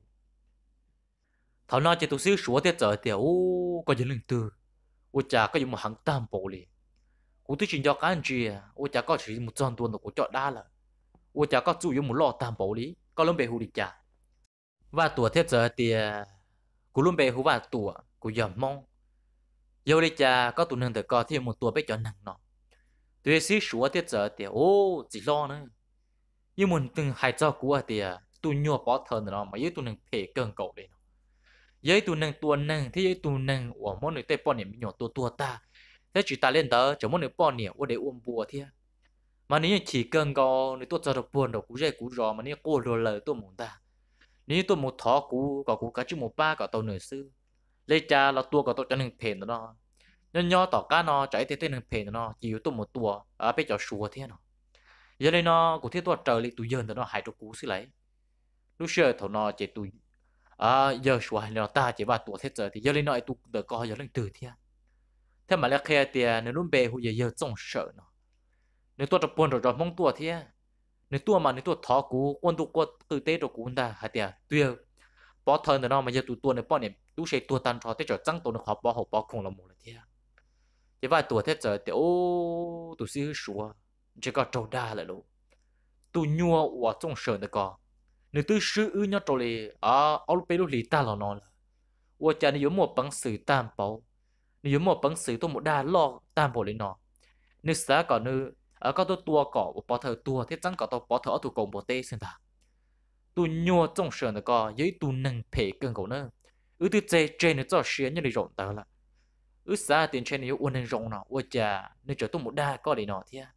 thằng nó chỉ tụi sư sủa thế giờ thì có những lần từ ủa chả có những một hàng tam bảo liền cú tôi chỉ cho cái anh chị ủa chả có chỉ một trăm tuần của chọn đa là ủa chả có chủ yếu một lọ tam bảo lý có luôn bề hù đi chả và tuổi thế giờ thì cú luôn bề hù và tuổi cú giờ mong giờ đi chả có tụi nâng được có thêm một tuổi bé chọn nặng nó tôi xí số thế giờ thì chỉ lo nữa nhưng mình từng hai cho cú thì tụi nhỏ bỏ thờ nó mà với tụi nâng phê cơn cậu đấy với tụi nâng thế với tụi nâng của mỗi người tây bọn niệm nhỏ tua ta thế chỉ ta lên đó chỉ muốn được bao nhiêu để ôm bùa thế mà nếu chỉ cần có nếu tôi cho được buồn đâu cú dây cú rò mà nếu cô rồi lời tôi muốn ta nếu tôi một thọ cú có cú cá chứ một ba có tàu nửa sư lấy cha là tua có tàu cho nên phèn nó nên nho tỏ cá nó chạy thế nên phèn nó chỉ tôi một tua ở bên chỗ sùa thế nó giờ đây nó cú thế tôi trời lại tụi dân nó hại cho cú xí lấy lúc xưa thầu nó chỉ tụi giờ sùa hay nó ta chỉ ba tua thế giờ thì giờ đây nó tụi đỡ co giờ lên từ thế thế mà lại khi tiền nếu luôn bề hụi giờ trông sợ nó nếu tôi tập buồn rồi mong tua thế nếu tua mà nếu tua thọ cú quân tụ quân tư tế rồi cú ta hả tiền tuyệt bỏ thời nó mà giờ tụ tua này bỏ này tụ sẽ tua tan thọ thế trở trắng tụ nó họ bỏ hộp bỏ không là một là thế thế vài tua thế giờ thì ô tụ xí sủa chỉ có trâu đa là đủ tụ nhua và trông sợ được có nếu tụ sư ư nhau trâu lì ở lúc bê lúc lì ta là nó là và cha nếu một bằng sự tam bảo nếu một bằng sự tôi một đa lo tam bảo lên nó nếu xã còn nếu ở có tua cỏ bỏ thờ tua thế chẳng có tôi bỏ thờ ở tụ cổng bỏ tê xem ta tu nhua trong sơn được có giấy tu nâng phê cơn cổ nữa tu chơi chơi nữa cho xuyên như này rộng tờ là xã tiền chơi này uốn nên rộng nào ôi chà nên trở tu một đa có để nọ thế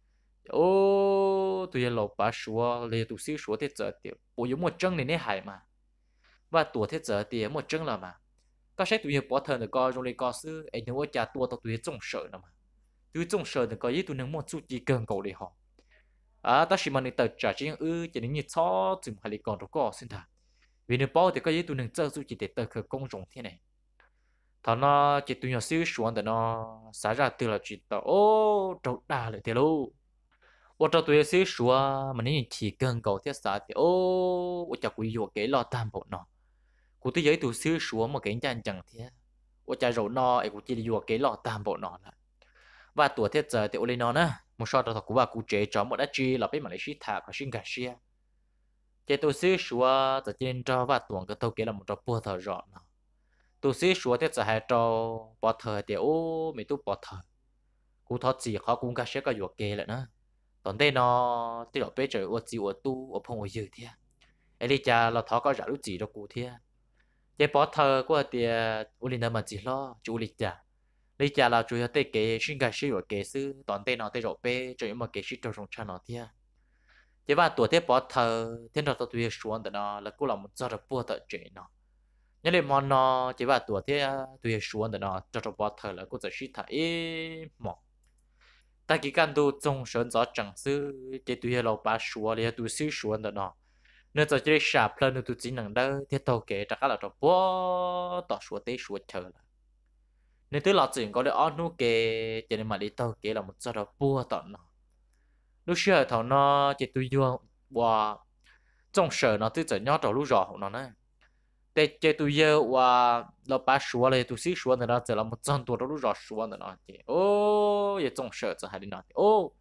ô tu giờ lộc bà xua lê tu xíu xua thế giờ tiệt bộ giống một chân này nè hại mà và tuổi thế giờ tiệt một chân là mà có sách tu giờ bỏ thờ được có trong này có sư ấy nếu ôi chà tua tao tu trong sợ nào mà tu trong sợ được có giấy tu nâng một chút chỉ cơn cổ để họ ta chỉ mà người ta trả cho những chỉ những cho chừng hay là còn đâu có xin thà vì nếu bao thì có giấy tu nâng chơi chỉ để tự khởi công dụng thế này thằng nó chỉ tu nhỏ xíu xuống để nó xả ra từ là chỉ tao ô trâu đà lại thế luôn ô trâu tu xíu xuống mà nếu chỉ cần cầu thiết xả thì ô chả quý vô cái lo tam bộ nó cụ tôi giấy tu xíu xuống mà cái chân chẳng thế ô chả rồi nó ấy cụ chỉ vô cái lo tam bộ nó là và tuổi thiết giờ thì ô lên nó nè một số đó cũng và cụ chế cho một đất chi là bên Malaysia thả và sinh cả xia chế tôi xí xua từ trên cho và tuồng cái tôi kia là một trò bùa thờ rõ nó tôi xí xua thế giờ hai trò bỏ thờ thì ô mình tôi bỏ thờ cụ thọ gì họ cũng cả sẽ có vô kê lại nữa còn đây nó tí độ bây giờ ô gì ô tu ô phong ô dư thế ấy đi cha là thọ có giả lúc gì đâu cụ thế chế bỏ thờ của thì ô lên đó mà chỉ lo chú lịch cha lý cha là chủ yếu tới cái sinh cái sĩ của cái sư toàn tên nó tới rồi bé cho những mà cái sĩ trong trong cha nó thia thế và tuổi thế bỏ thờ thế nó tôi xuống để nó là cũng là một giờ được bùa tự chế nó nhớ lên món nó thế và tuổi thế tôi xuống để nó cho trong bỏ thờ là cũngจะsĩ thấy mỏ tại cái căn tu trong sơn gió chẳng sư cái tôi là ba xuống thì tôi sĩ xuống để nó nếu cho chơi sạp lên tôi chỉ năng đâu thế tàu kể chắc là trong bỏ tỏ xuống tới xuống chờ là nên thứ lọt chuyện có được ăn nuốt kê cho nên mà đi tàu kê là một sao đó bua tận nó lúc xưa thằng nó chỉ tôi vô và trong sở nó tự chở nhau trâu lú rò nó nè tê chơi tụi giờ và nó ba số là tụi xí số nữa giờ là một trăm tuổi đó lúc rõ số nữa thì ô giờ trong sợ giờ hay đi nói ô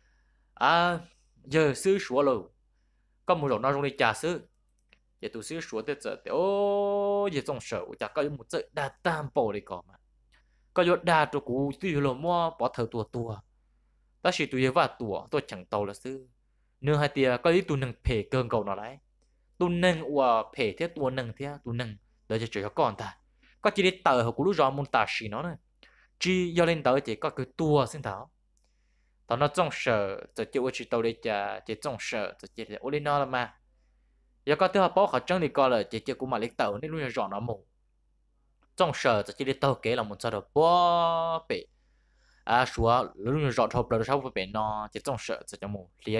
à giờ xí số rồi có một loại nó trong đi trả xứ giờ tụi xí số tới giờ thì ô giờ trong sợ chả có một giờ đa tam bộ đi còn mà có giờ đa tụi cụ tụi giờ mua bỏ thờ tua ta chỉ tụi giờ vài tôi chẳng tàu là xứ nương hai tia có ý tụi nâng phê cơn cầu nó đấy tụi nâng và phê thế tụi nâng thế tụi nâng để cho con ta có chỉ để tờ họ cũng lúc rõ muốn ta xí nó này chỉ do lên tờ thì có cái tua xin thảo tao nó trong sở giờ chịu chỉ tàu để trả chỉ trong sở giờ chỉ để ô lên nó là mà giờ có thứ họ bảo họ chân thì coi là chỉ cũng mà lấy tàu nên luôn là rõ nó mù trong sở giờ chỉ để tàu kế là một sao đó bó bể à xóa luôn là rõ thộp là sao phải bể nó chỉ trong sở giờ cho mù liệt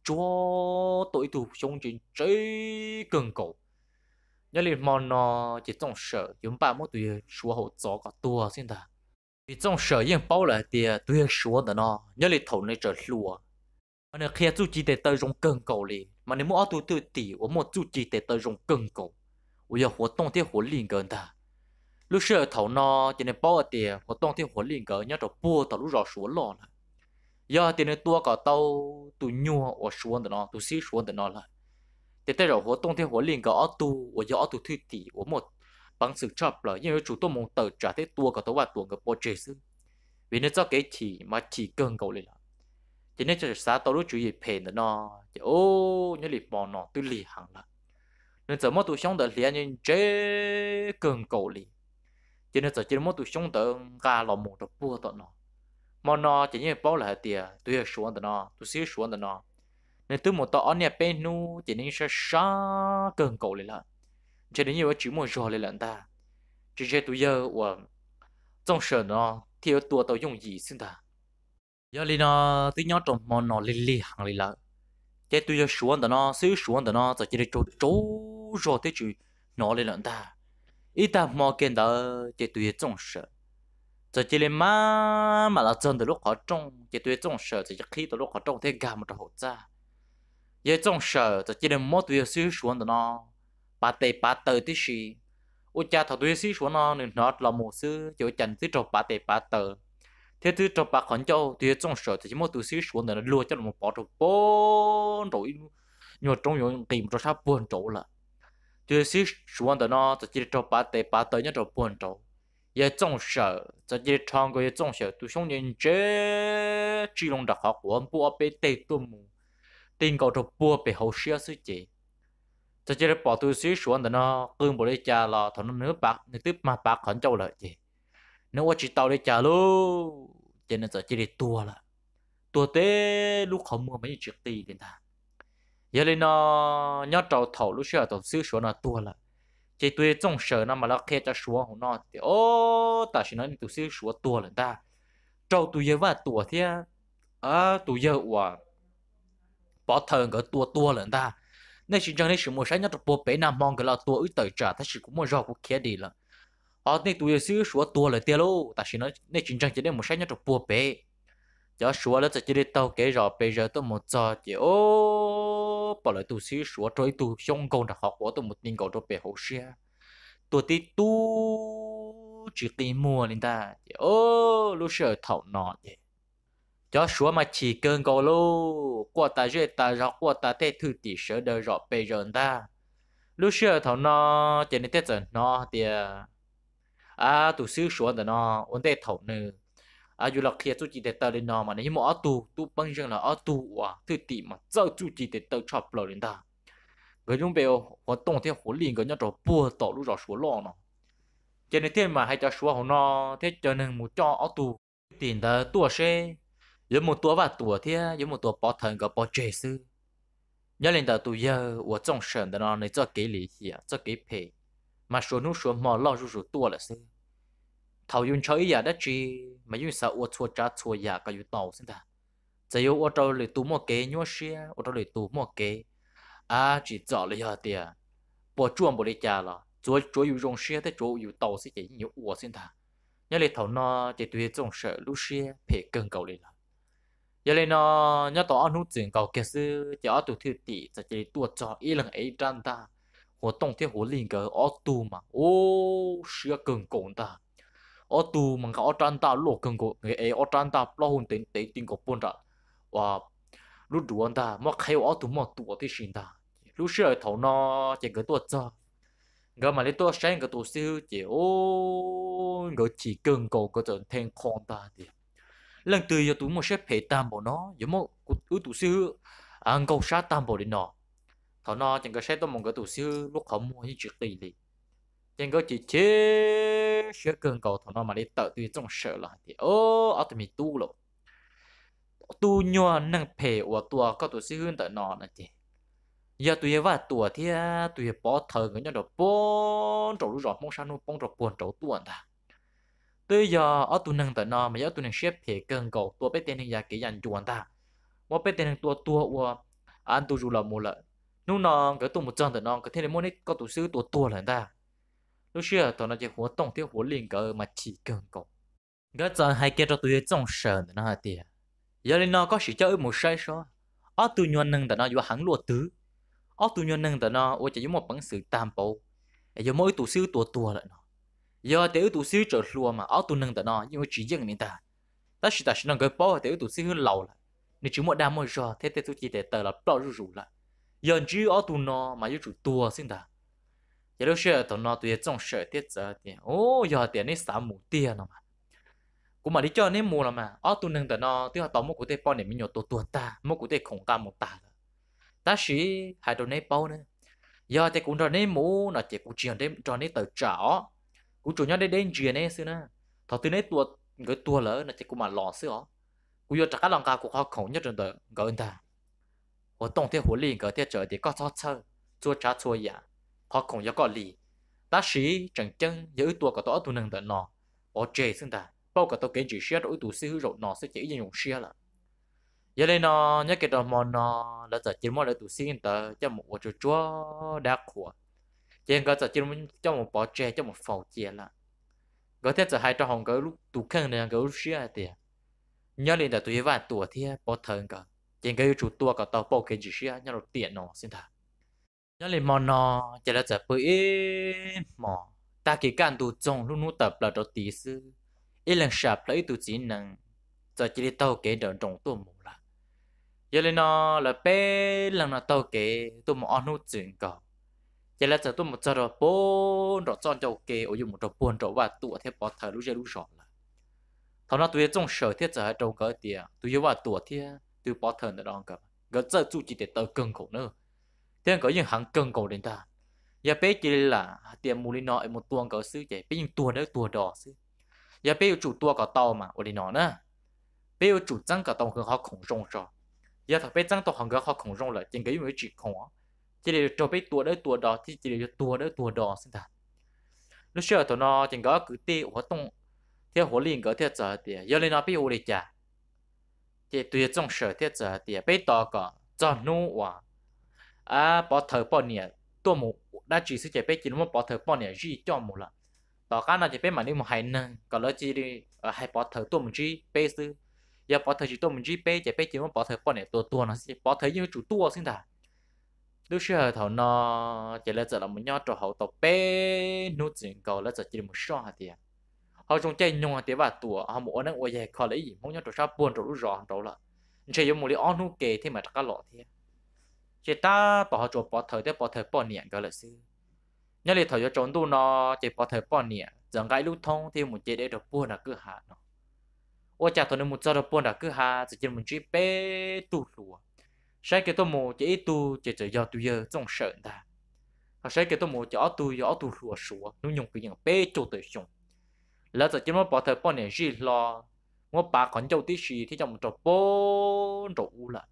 chúa tuổi tù sống chuyện chơi cường cổ nhớ liền mòn nó chỉ trong sở chúng ba mỗi tuổi xóa hậu gió có tua xin ta vì trong sở yên bao là thì tuổi xóa đó nó nhớ liền thầu này trở lùa mà nếu khi chú chỉ để tới trong cường cổ li mà nếu mỗi tuổi tuổi tỷ của một chú chỉ để tới trong cường cổ bây giờ hoạt động thì hoạt liên gần ta lúc sợ thầu nó cho nên bao thì hoạt động thì hoạt liên gần nhớ rồi bua tao lúc rõ xóa lò là giờ thì nên tua cả tàu tụ nhua ở xuống đó nó tụ xí xuống đó nó là thì tới rồi hoạt động thì hoạt liên gần ở tụ ở giờ ở tụ thứ tỷ ở một bằng sự chấp là nhưng chủ tôi muốn tự trả thế tua cả tàu và tua cái bộ chế sư vì nó cho cái chỉ mà chỉ cần cầu lên là cho nên cho xã tàu lúc chủ yếu phèn đó nó ô nhớ liệp bò nó tư lì hàng là nên giờ mất tụ sống đợi liền nhưng chế cần cầu liền cho nên giờ chỉ mất tụ sống đợi gà lò một đợt bua tận nó mà nó chỉ như bao là tiền tôi xuống tận nó tôi xíu xuống tận nó nên tôi một tao anh nhà bên nu chỉ nên sẽ xa cần cầu liền là cho nên nhiều chỉ một rồi liền ta chỉ cho tôi giờ và trong sở nó theo tua tao dùng gì xin ta giờ liền nó tôi nhớ trong mà nó lì hàng liền là cái tôi giờ xuống tận nó xíu xuống tận nó giờ chỉ để chỗ chỗ rồi thế chứ nó liền ta ít ta mò kiến đó chỉ tôi trong sở giờ chỉ là mà là chân từ lúc họ trông chỉ tôi trong sở chỉ khi từ lúc họ trông thế gà một trò hột ra giờ trong sở giờ chỉ là mỗi tôi xíu xuống nó ba tờ tí gì ôi cha thằng tôi xíu xuống nó nên nó là một xíu chỗ chẳng xíu trò ba tờ thế thứ trò ba khẩn châu tôi trong sở chỉ mỗi tôi xíu xuống nó lùa cho một bỏ trò bốn rồi nhưng trong những tìm trò sao buồn chỗ là tôi xíu xuống nó chỉ trò ba tờ nhớ trò buồn chỗ giờ trong sở giờ chỉ thằng cái trong sở tôi sống nhân chế chỉ long đặc học của bùa bê tê tôm mù tin cầu trò bùa bê hậu xia sư chị giờ chỉ bỏ tôi xíu xuống nó cương bộ đi cha là thằng nó nữa bạc nữa tiếp mà bạc khẩn châu lại chị nếu chỉ tàu đi cha luôn cho nên giờ chỉ đi tua té lúc không mua mấy chuyện tì đến ta giờ lên nó nhớ trâu thầu lúc xưa tàu xíu xuống nó tua là chỉ tôi trong sở nó mà nó khe cho xuống hồ nó thì ô ta chỉ nói tụi xíu xuống tua lần ta trâu tụi giờ vài tua thế à tụi giờ quả bỏ thằng cái tua lần ta nên chỉ chẳng nên sử một sáng nhất bộ bé nam mong cái là tua ít tới trả ta chỉ cũng một rau cũng kia đi là nên tụi giờ xíu xuống tua lần tiêu lô ta chỉ nói nên chỉ chẳng chỉ đến một sáng nhất bộ bé cho xuống là chỉ để tao cái rồi bây giờ tôi một giờ chỉ ô bỏ lại tụi xíu xuống rồi tụi xong câu đặc học của tôi một tin cầu cho bé hậu xe tụi tí tu chỉ tìm mua nên ta ô lúc sợ thầu nọ vậy cho xuống mà chỉ cần cầu lô qua ta dễ ta rõ qua ta thế thư tỷ sợ đời rõ bây giờ ta lúc sợ thầu nọ chỉ nên tết giờ nọ thì à tụi xíu xuống nó vấn đề thầu nữa à dù là khi chú chỉ để tao lên nó mà nếu mà ở tu bằng rằng là ở tu à thư tỷ mà giờ chú chỉ để tao chọc lời lên ta người chúng béo hoạt động theo huấn luyện cái nhớ cho bùa tổ lúc rồi số lo nó cho nên thế mà hay cho số nó thế cho nên một cho ở tu tiền ta tua xe giữa một tua và tua thế giữa một tua bỏ thần cái bỏ chế sư nhớ lên ta tu giờ của trong sân nó này cho cái lý hiểu cho cái phê mà số nó số mà lo rủ tua là sư thầu dùng chơi giờ đó chi mà dùng sao ô chua trả chua giờ cái dùng tàu xin ta giờ yêu ô trâu lấy tu mua kế nhua xe ô trâu lấy tu mua kế à chỉ chọn lấy giờ tiền bỏ chuông bỏ đi trả là chúa chúa yêu dùng xe thế chúa yêu tàu sẽ chỉ nhiều ô xin ta nhớ lấy thầu nó chỉ tùy trong sở lúc xe phải cần cầu lên là giờ lên nó nhớ tao ăn nút tiền cầu kia sư chỉ ở tụ thứ tỷ giờ chỉ tua cho ý lần ấy trăn ta 活动贴活另个奥杜嘛，哦，是要更广的，奥杜嘛个奥占大落更广，诶，奥占大落红顶个半的，哇，lúc đuổi ta mà khai ở tụ mà tụ thì xin ta lúc xưa thầu nó chỉ cái tuột cho người mà lấy tuột sáng cái tụ siêu chỉ ô người chỉ cần cầu cái trận thành con ta thì lần từ giờ tụ một xếp hệ tam bộ nó giống một ưu tụ siêu ăn cầu sát tam bộ đi nọ thầu nó chẳng cái xếp tụ một cái tụ siêu lúc họ mua như chuyện tỷ lệ chẳng cái chỉ chế xếp cần cầu thầu nó mà lấy tự tùy trong sợ là thì ô ở tụi mình tu rồi tu nhua năng phê của tua có tu sĩ hướng tới nó nè chị giờ tụi vợ tua thì tụi bỏ thờ người nhau đồ bốn trâu rồi mong sao nó bốn trâu buồn trâu tuần ta tới giờ ở tu năng tới nó mà giờ tu năng xếp phê cần cầu tua bé tên nhà kỹ dành chuồn ta mà bé tên tua tua của anh tu dù là một lần lúc nó cái tu một chân tới nó cái thế này muốn có tu sĩ tua lần ta lúc xưa tụi nó chỉ hoạt động theo hoạt liên cờ mà chỉ cần cầu cái giờ hai kia cho tụi trong sợ nó hả tiệt giờ lên nó có sự chơi một sai số ở tu nhuận nâng tại nó vừa hẳn lúa tứ ở tu nhuận nâng tại nó ôi chỉ giống một bản sự tam bộ giờ mỗi tu sư tua lại nó giờ tiểu tu sư trở lúa mà ở tu nâng tại nó nhưng mà chỉ dừng người ta chỉ nó cái bao tiểu tu sư hơn lâu lại nếu chỉ một đam mê rồi thế tu chỉ để tờ là bao rủ rủ lại giờ chỉ ở tu nó mà yêu chủ tua xin ta giờ lúc xưa tụi nó tụi trong sợ tiết giờ tiền ô giờ tiền này xả mù tiền mà cũng mà đi cho nên mua là mà ở tu nâng tờ nó tiêu tao mua của tê bao này mình nhổ tua ta mua của tê khổng ta một ta ta chỉ hai đồ này bao nữa giờ tê cũng cho nên mua nó chỉ cũng chuyện đấy cho nên tờ trả cũng chủ nhau đây đến chuyện này xưa nè thọ từ này tua lỡ nó chỉ cũng mà lò xưa cũng giờ chắc cái lòng cao của họ khổng nhất trong tờ gọi anh ta hoạt động theo huấn luyện cái theo trở thì có thọ chơi chua trả chua giả họ khổng giờ có lì ta chỉ chẳng chân giữ tua của tao tu nâng tờ nó ở chế xưa ta bao cả tao kể chỉ share đối tụ sư rồi nó sẽ chỉ dùng share là giờ đây nó nhớ cái đó mà nó là chỉ mỗi đối tụ sư người ta cho một chỗ chúa đa khổ chỉ có chỉ cho một bỏ trẻ cho một phòng trẻ là có thểจะให้cho họ cái lúc tụ khăn này cái lúc share thì nhớ lên là tụi vài tuổi thì bỏ thời cả chỉ cái chủ tua cả tao bao cái chỉ share nhớ được tiền nó xin thà nhớ lên mà nó chỉ làจะbơi mà ta chỉ cần tụ trong lúc nó tập là đầu tỷ sư ít lần sạp lấy tụ chỉ năng giờ chỉ đi tàu kế đợt trồng tôm mù là giờ lên nó là bé lần nào tàu kế tôm mù ăn nút chuyện cỏ giờ là giờ tôm một giờ rồi bốn rồi chọn cho kế ở dùng một trâu buồn trâu và tụ theo bỏ thời lúc giờ lúc sọt là thằng nó tụi trong sở thiết giờ trâu cỡ tiền tụi yêu và tụ theo tụi bỏ thời nữa đó cả gỡ giờ chú chỉ để tàu cân cổ nữa thế có những hàng cân cổ đến ta giờ bé chỉ là tiền mù lên nó một tuồng cỡ xứ vậy bé những tuồng đấy tuồng đỏ xứ giờ bây giờ chủ tua có tàu mà ở đây nó nè bây giờ chủ trang có tàu hơn họ khủng rong rồi giờ thằng bây trang tàu hơn họ khủng rong lại chính cái người chỉ khủng chỉ để cho bây tua đấy tua đỏ thì chỉ để tua đấy tua đỏ xin ta lúc xưa tụi nó chính có cứ tê hoạt động theo huấn luyện có theo giờ thì giờ lên nó bây giờ đi chả thì tùy trong sở theo giờ thì bây tàu có cho nô và bỏ thời bỏ nhẹ tua một đã chỉ sử dụng bây chỉ nó bỏ thời bỏ nhẹ gì cho một lần tao cá nó chỉ biết mà đi một hai nâng còn lỡ chỉ đi ở hai bỏ thở tua một chi bê sư giờ bỏ thở chỉ tua một chi bê chỉ bê chỉ muốn bỏ thở bỏ này tua nó sẽ bỏ thở như chủ tua xin ta lúc xưa thầu nó chỉ là giờ là một nhau trò hậu tàu bê nút chuyện cầu là giờ chỉ một số hạt tiền họ trong chơi nhung tiền và tua họ muốn năng ôi vậy khó lấy gì muốn nhau trò sao buồn trò lúc rõ trò là chơi dùng một lý on nút kề thì mà các lọ thế chỉ ta bỏ trò bỏ thở bỏ niệm cái là sư nhớ lại thời trốn tu nó chỉ bỏ thời bỏ nhẹ chẳng cái lúc thông thì một chế để được buôn là cứ hạ nó ôi chả thôi nên một giờ được buôn là cứ hạ chỉ chỉ một chỉ bé tu lùa sai cái tôi một chỉ tu chỉ do tu giờ trong sợ ta và sai cái tôi một chỉ tu lùa sủa nó dùng cái những bé chỗ tới dùng là chỉ nó bỏ thời bỏ nhẹ gì lo một bà còn châu tí gì thì trong một trò bốn trò u lại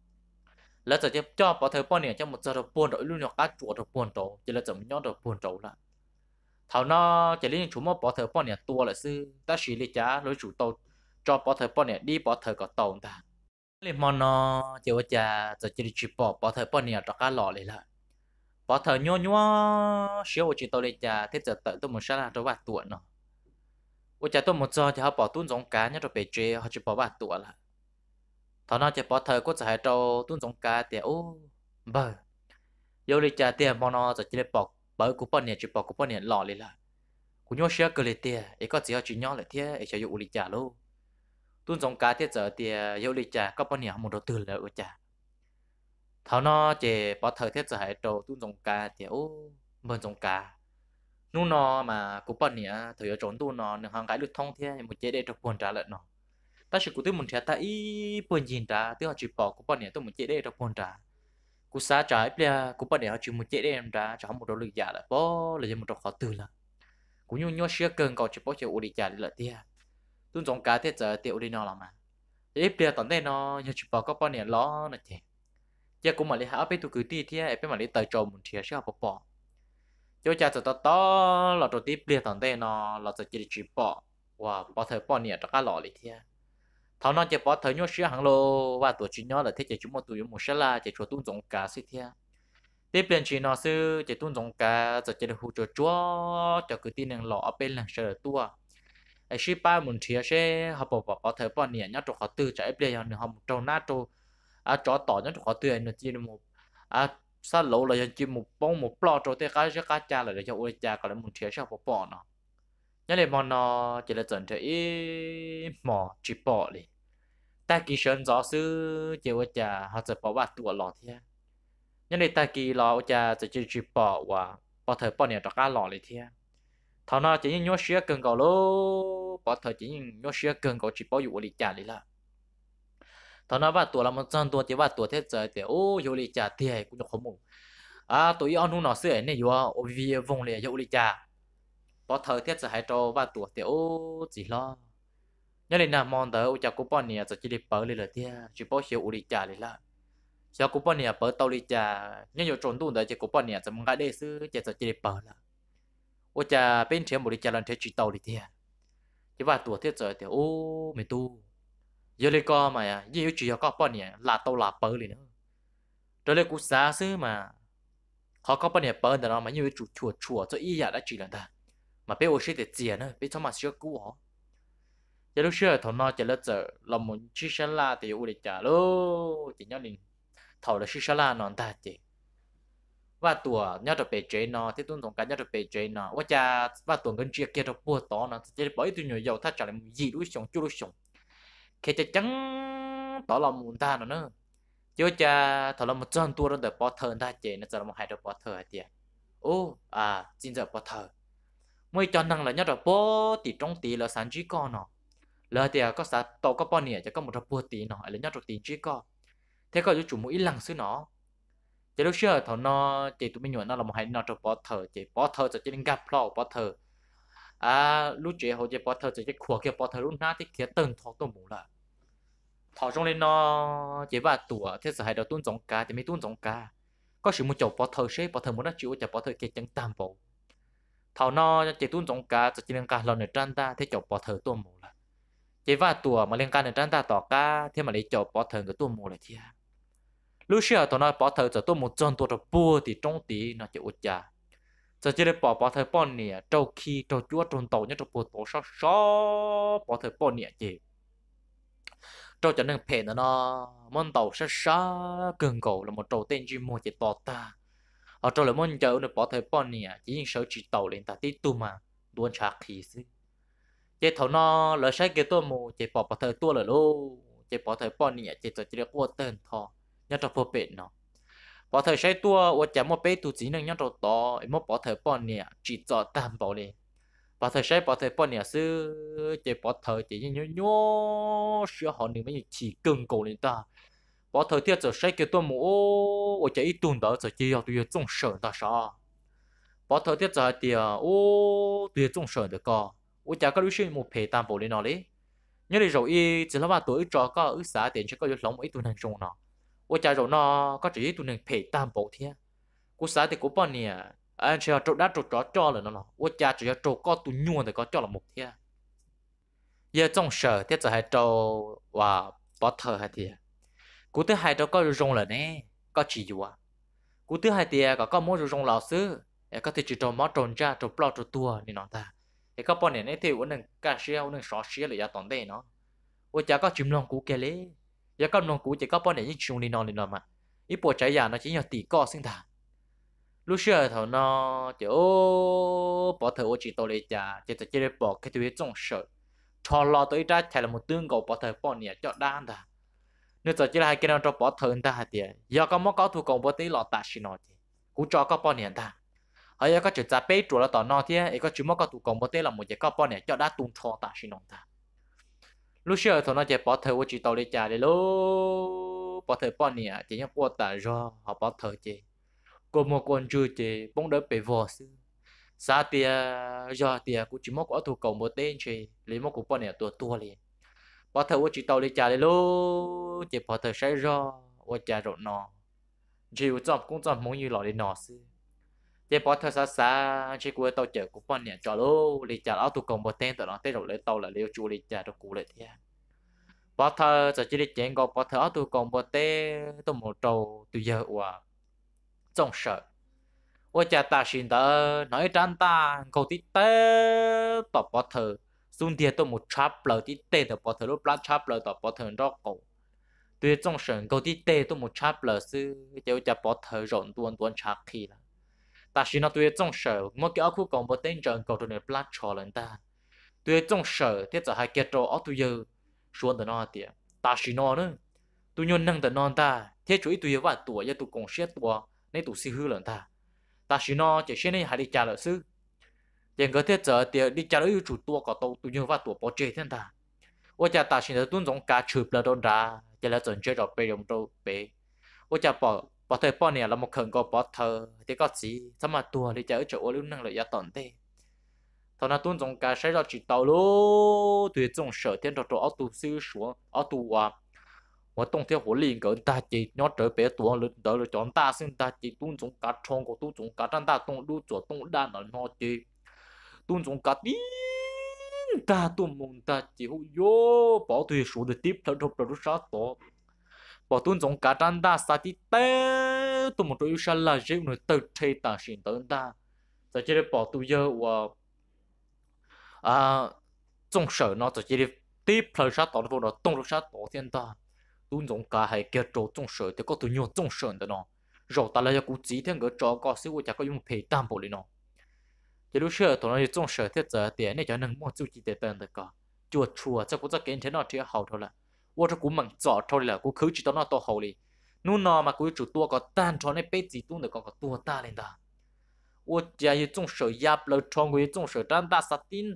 là giờ cho bỏ thời bỏ nhẹ trong một giờ được buôn rồi luôn nhọc cá chuột được buôn trâu chỉ là chấm nhót được buôn trâu là thảo nó chỉ liên chúng mà bỏ thời bỏ nhẹ tua là sư ta chỉ lý trả lối chủ tàu cho bỏ thời bỏ nhẹ đi bỏ thời có tàu ta liên mòn nó chỉว่าจะchỉ bỏ thời bỏ nhẹ cho cá lọ lại là bỏ thời nhó nhó xíu chỉ tàu lý trả thế giờ tự tôi một sáng là tôi bắt tuổi nóว่าจะtôi một giờ thì họ bỏ tuôn giống cá nhá rồi bể chê họ chỉ bỏ bắt tuổi là thằng nó chỉ bỏ thời có sẽ trâu tuôn giống cá thì ô bờ yêu lý cha tiền mà nó giờ chỉ để bỏ bởi của bọn này chỉ bỏ của bọn này lọ lên là của nhau xe cơ lên tiền ấy có chỉ chỉ nhau lại thế ấy sẽ yêu lý cha luôn tuân trong cá thế giờ tiền yêu lý cha có bọn này không một đầu tư là ở cha thảo nó chỉ bỏ thời thế giờ hay đầu tuân trong cá thì ô bên trong cá nu nó mà của bọn này thời ở trốn tu nó nương hàng cái được thông thế một chế để cho buồn trả lại nó ta chỉ của tôi muốn trả ta ý buồn gì trả tôi họ chỉ bỏ của bọn này tôi muốn chế để cho buồn trả cú xa trái bia cú bắt để họ chịu một chế đem ra cho họ một đôi lực giả là bó là một đôi khó từ là cú nhung nhung xưa cơn cầu chỉ bó chịu uli giả là tia tuân giống cá thế giờ tiêu đi nó làm mà ít bia tận đây nó như chỉ bỏ có bao nhiêu ló nè chị giờ cũng mà lấy hảo bên tụ cứ ti thế em mà lấy tài trộm một chia sẽ học bỏ cho cha to to là đầu tiếp bia tận đây nó là chỉ bỏ và bỏ thời bao nhiêu cho cá lọ đi thế thằng nó chỉ bỏ thời nhung xưa hàng lô và tuổi chỉ nhớ là thế chỉ chúng một tuổi một sẽ là chỉ cho tuân giống cá xí thế tiếp lên chỉ nó sư chỉ tuân giống cả giờ chỉ được hỗ trợ chúa cho cứ tin rằng lọ ở bên là sợ tua ai ship ba muốn chia sẽ họ bỏ thời bọn nhẹ nhá cho họ tư chạy bây giờ nữa họ trâu nát trâu chó tỏ nhá cho họ tư nữa chỉ một sa lỗ là chỉ một bông một plo trâu thế cái cá cha là để cho ôi cha còn là muốn chia sẽ bỏ nó nhớ lại món nó chỉ là dẫn tới mỏ chỉ bỏ đi ta kỳ sơn gió sư chỉ ôi cha họ sẽ bỏ bát tua lọ thế nhân đây ta kỳ lò chaจะchỉ bỏ và bỏ thời bỏ nhà cho cá lò lại thế thằng nó chỉ nhớ xía cần cầu lô bỏ thời chỉ nhớ xía cần cầu chỉ bỏ dụ đi trả lại là thằng nó bắt tuổi là một trăm tuổi chỉ bắt tuổi thế giờ thì ô dụ đi trả thì cũng được không mù tuổi ông nó xưa này dụ ô vì vùng này dụ đi trả bỏ thời thế giờ hay cho bắt tuổi thì ô chỉ lo nhớ đây là mong tới ô cha cũng bỏ nhàจะchỉ đi bỏ lại là thế chỉ bỏ dụ đi trả lại là cho cô bọn này bảo tàu đi chả nhưng nhiều trốn tụi đấy chỉ cô bọn này chỉ mong cái đấy sư chỉ bảo là ôi chả bên trên một đi chả lần thế chỉ tàu đi thế chỉ vài tuổi thế rồi thì ô mày tu giờ lấy co mà giờ chỉ có bọn này là tàu là bảo liền nữa rồi lấy cú xá sư mà họ có bọn này bảo đó mà như chủ chùa chùa cho ý giả đã chỉ là ta mà bé ô sẽ để tiền nữa bé cho mà sửa cũ họ giờ lúc xưa thằng nó chỉ là giờ làm một chiếc xe la thì ô đi chả lô chỉ nhớ liền thầu là xí la nón ta chị và tuổi nhớ được bề chế nó thế tuân tổng cả nhớ được bề chế nó và cha và tuổi gần chia kia được bùa to nó chỉ bởi tôi nhiều dầu ta trả lại gì đối sống chú đối sống khi cha trắng tỏ lòng muốn ta nữa chứ cha thầu là một trăm tuổi đó được bỏ thờ ta chị nó giờ một hai được bỏ thờ hả chị ô xin giờ bỏ thờ mỗi cho năng là nhớ được bố tỷ trong tỷ là sản chỉ con nó là thì có sản tàu có bao nhiêu chỉ có một đợt bùa tỷ nó là nhớ được tỷ chỉ con thế có chủ mũi lăng xứ nó chỉ lúc xưa thằng nó chỉ tụi mình nhớ nó là một hai nó cho bỏ thờ chỉ bỏ thờ cho nên gặp lo bỏ thờ lúc chị hồi chỉ bỏ thờ chỉ khua kia bỏ thờ lúc nào thì kia từng thọ tôi muốn là thọ trong lên nó chỉ và tuổi thế giờ hai đầu tuôn giống cá thì mấy tuôn giống cá có sự một chậu bỏ thờ xế bỏ thờ muốn nó chịu chỉ bỏ thờ kia chẳng tam bộ thọ nó chỉ tuôn giống cá chỉ nên cá lần này trăn ta thế chậu bỏ thờ tôi muốn là chỉ và tuổi mà lên cá này trăn ta tỏ cá thế mà lấy chậu bỏ thờ cái tôi muốn là thiệt lúc xưa tụi nó bỏ thời giờ tôi một chân tôi được bùa thì trong tí nó chịu cha giờ chỉ để bỏ thời bỏ nè trâu khi trâu chúa trâu tàu nhá trâu bùa tổ sót sót bỏ thời bỏ nè chị trâu cho nên phê nó món tàu sót sót cường cầu là một trâu tên chim mua chỉ to ta ở trâu là món chợ nó bỏ thời bỏ nè chỉ những sở chỉ tàu lên ta tí tu mà đuôn chạc khí xí chỉ thầu nó lỡ sai cái tôi mua chỉ bỏ thời tua là lô chỉ bỏ thời bỏ nè chỉ giờ chỉ để qua tên thò nhớ cho phổ biến nó bỏ thời sai tua và chả một bé tu chỉ nên nhớ cho to một bỏ thời bọn nè chỉ cho tam bảo đi bỏ thời sai bỏ thời bọn nè sư chỉ bỏ thời chỉ nhớ nhớ sửa họ nên mấy chỉ cần cầu lên ta bỏ thời tiết giờ sai cái tua mũ và chả ít tuần đó giờ chỉ học tùy trong sở ta sao bỏ thời tiết giờ thì tùy trong sở được co và chả có lúc xuyên một phê tam bảo lên nó đấy nhớ đi rồi chỉ là ba tuổi cho có ước xã tiền sẽ có được lòng mấy tuần hàng trong nó ôi cha rồi nó có chỉ tụi mình phải tam bộ thế cú xã thì cú bọn nè anh chờ trộn đá trộn chó cho là nó ôi cha chỉ trộn có tụi nhuần thì có cho là một thế giờ trong sở thế giờ hai trâu và bỏ thờ hai thì cú thứ hai trâu có rong là nè có chỉ dụ cú thứ hai thì có mỗi rong lão sư có thể chỉ trộn mót trộn cha trộn plau trộn tua nên nó ta thì có bọn này thì uống đừng cà xeo uống đừng xỏ xía là toàn đây nó ôi cha có chìm lòng cú kia lấy giờ con nông cũ chỉ có bao nhiêu những chung đi non mà ít bộ trái già nó chỉ nhờ tỷ co sinh thả lúc xưa thằng nó chỉ ô bỏ thở ô chỉ tàu lấy cha chỉ để bỏ cái thứ trong sợ cho lo tới ra thay là một tương cầu bỏ thở bỏ nhẹ cho đan ta nếu giờ chỉ là hai cái nào cho bỏ thở ta hạt tiền giờ có món có thu cầu bỏ tí lọ tạ xí nó thì cú cho có bỏ nhẹ ta hay có chuyện giá bé chuột là tao nó thì ấy có chỉ món có thu cầu bỏ tí là một cái có bỏ nhẹ cho đã tung cho tạ xí nó ta lúc xưa thằng nó chỉ bỏ thở ô chỉ tàu lấy cha để lô bỏ thở bỏ nhẹ chỉ nhớ qua tạ rồi họ bỏ thở chỉ cô một con chưa chỉ bóng đỡ bị vò sư sa tia do tia cũng chỉ mất có thủ cầu một tên chỉ lấy một cục bọn này tua liền bỏ thầu chỉ tàu đi trả lấy lô chỉ bỏ thầu sai do và trả rồi nọ chịu chọn cũng chọn muốn như lọ đi nọ sư chỉ bỏ thầu xa chỉ của tàu chở của bọn này trả lô đi trả áo thủ cầu một tên tụi nó tới rồi lấy tàu là liêu chu đi trả được cũ lại thế bỏ thầu giờ chỉ đi chén có bỏ thầu áo thủ cầu một tên tôi một trâu từ giờ và trong sợ 我家大ရှင်的nói trăn ta cầu tí tê tập bỏ thờ xuống địa tôi một chắp lời tí tê tập bỏ thờ lúc lát chắp lời tập bỏ thờ đó cầu tuy trong sân cầu tí tê tôi một chắp lời sư cháu cha bỏ thờ rộn tuôn tuôn chắp khi là ta xin nó tuy trong sở một cái áo khu còn một tên trận cầu tôi này lát cho lần ta tuy trong sở thế giờ hai cái trò áo tôi giờ xuống từ nó tiệt ta xin nó nữa tôi nhon năng từ non ta thế chuỗi tôi vài tuổi giờ tôi còn xét tuổi nên tôi xin hư lần ta chỉ nó chỉ xin này hay đi trả lợi sư tiền có thể giờ thì đi trả lợi chủ tua có tàu tụi nhau và tua bỏ chơi thiên ta tôi cha ta xin được tuân giống cá chụp là đòn ra chỉ là dần chơi rồi bây giờ đâu bé tôi cha bỏ thời bỏ này là một khẩn có bỏ thờ thì có gì sao mà tua đi trả ở chỗ lúc năng lợi giá tận thế thằng nào tuân giống cá sẽ ra chỉ tàu lô tùy trong sở thiên rồi ở tù sư xuống ở tù à 我冬天我另个大姐，你这边多了得了，长大生大姐，东种家穿过东种家长大东路做东大了那姐，东种家丁大东蒙大姐，哟，保对说的 tiếp theo trong đó sao to，保东种家长大啥的带，东蒙都有啥啦，只有都吹大声等大，在这里保都有我啊，种手呢，在这里 tiếp theo sao to的，东路啥多天大。 tuôn giống cả hay kia trâu trong sở thì có tụi nhau trong sở đó nó rồi ta lại cũng chỉ theo cái trò có xíu chả có dùng phê tam bộ lên nó thì lúc xưa tụi nó trong sở thì giờ tiền này cho nên mua chú chỉ để tên được cả chùa chùa chắc cũng chắc kiến thế nó thì hậu thôi là 我这股猛早出来了，股口气到那多好哩，侬那嘛股主多个单朝那杯子多的个多大领的，我家一种手压了，穿过一种手长大沙丁。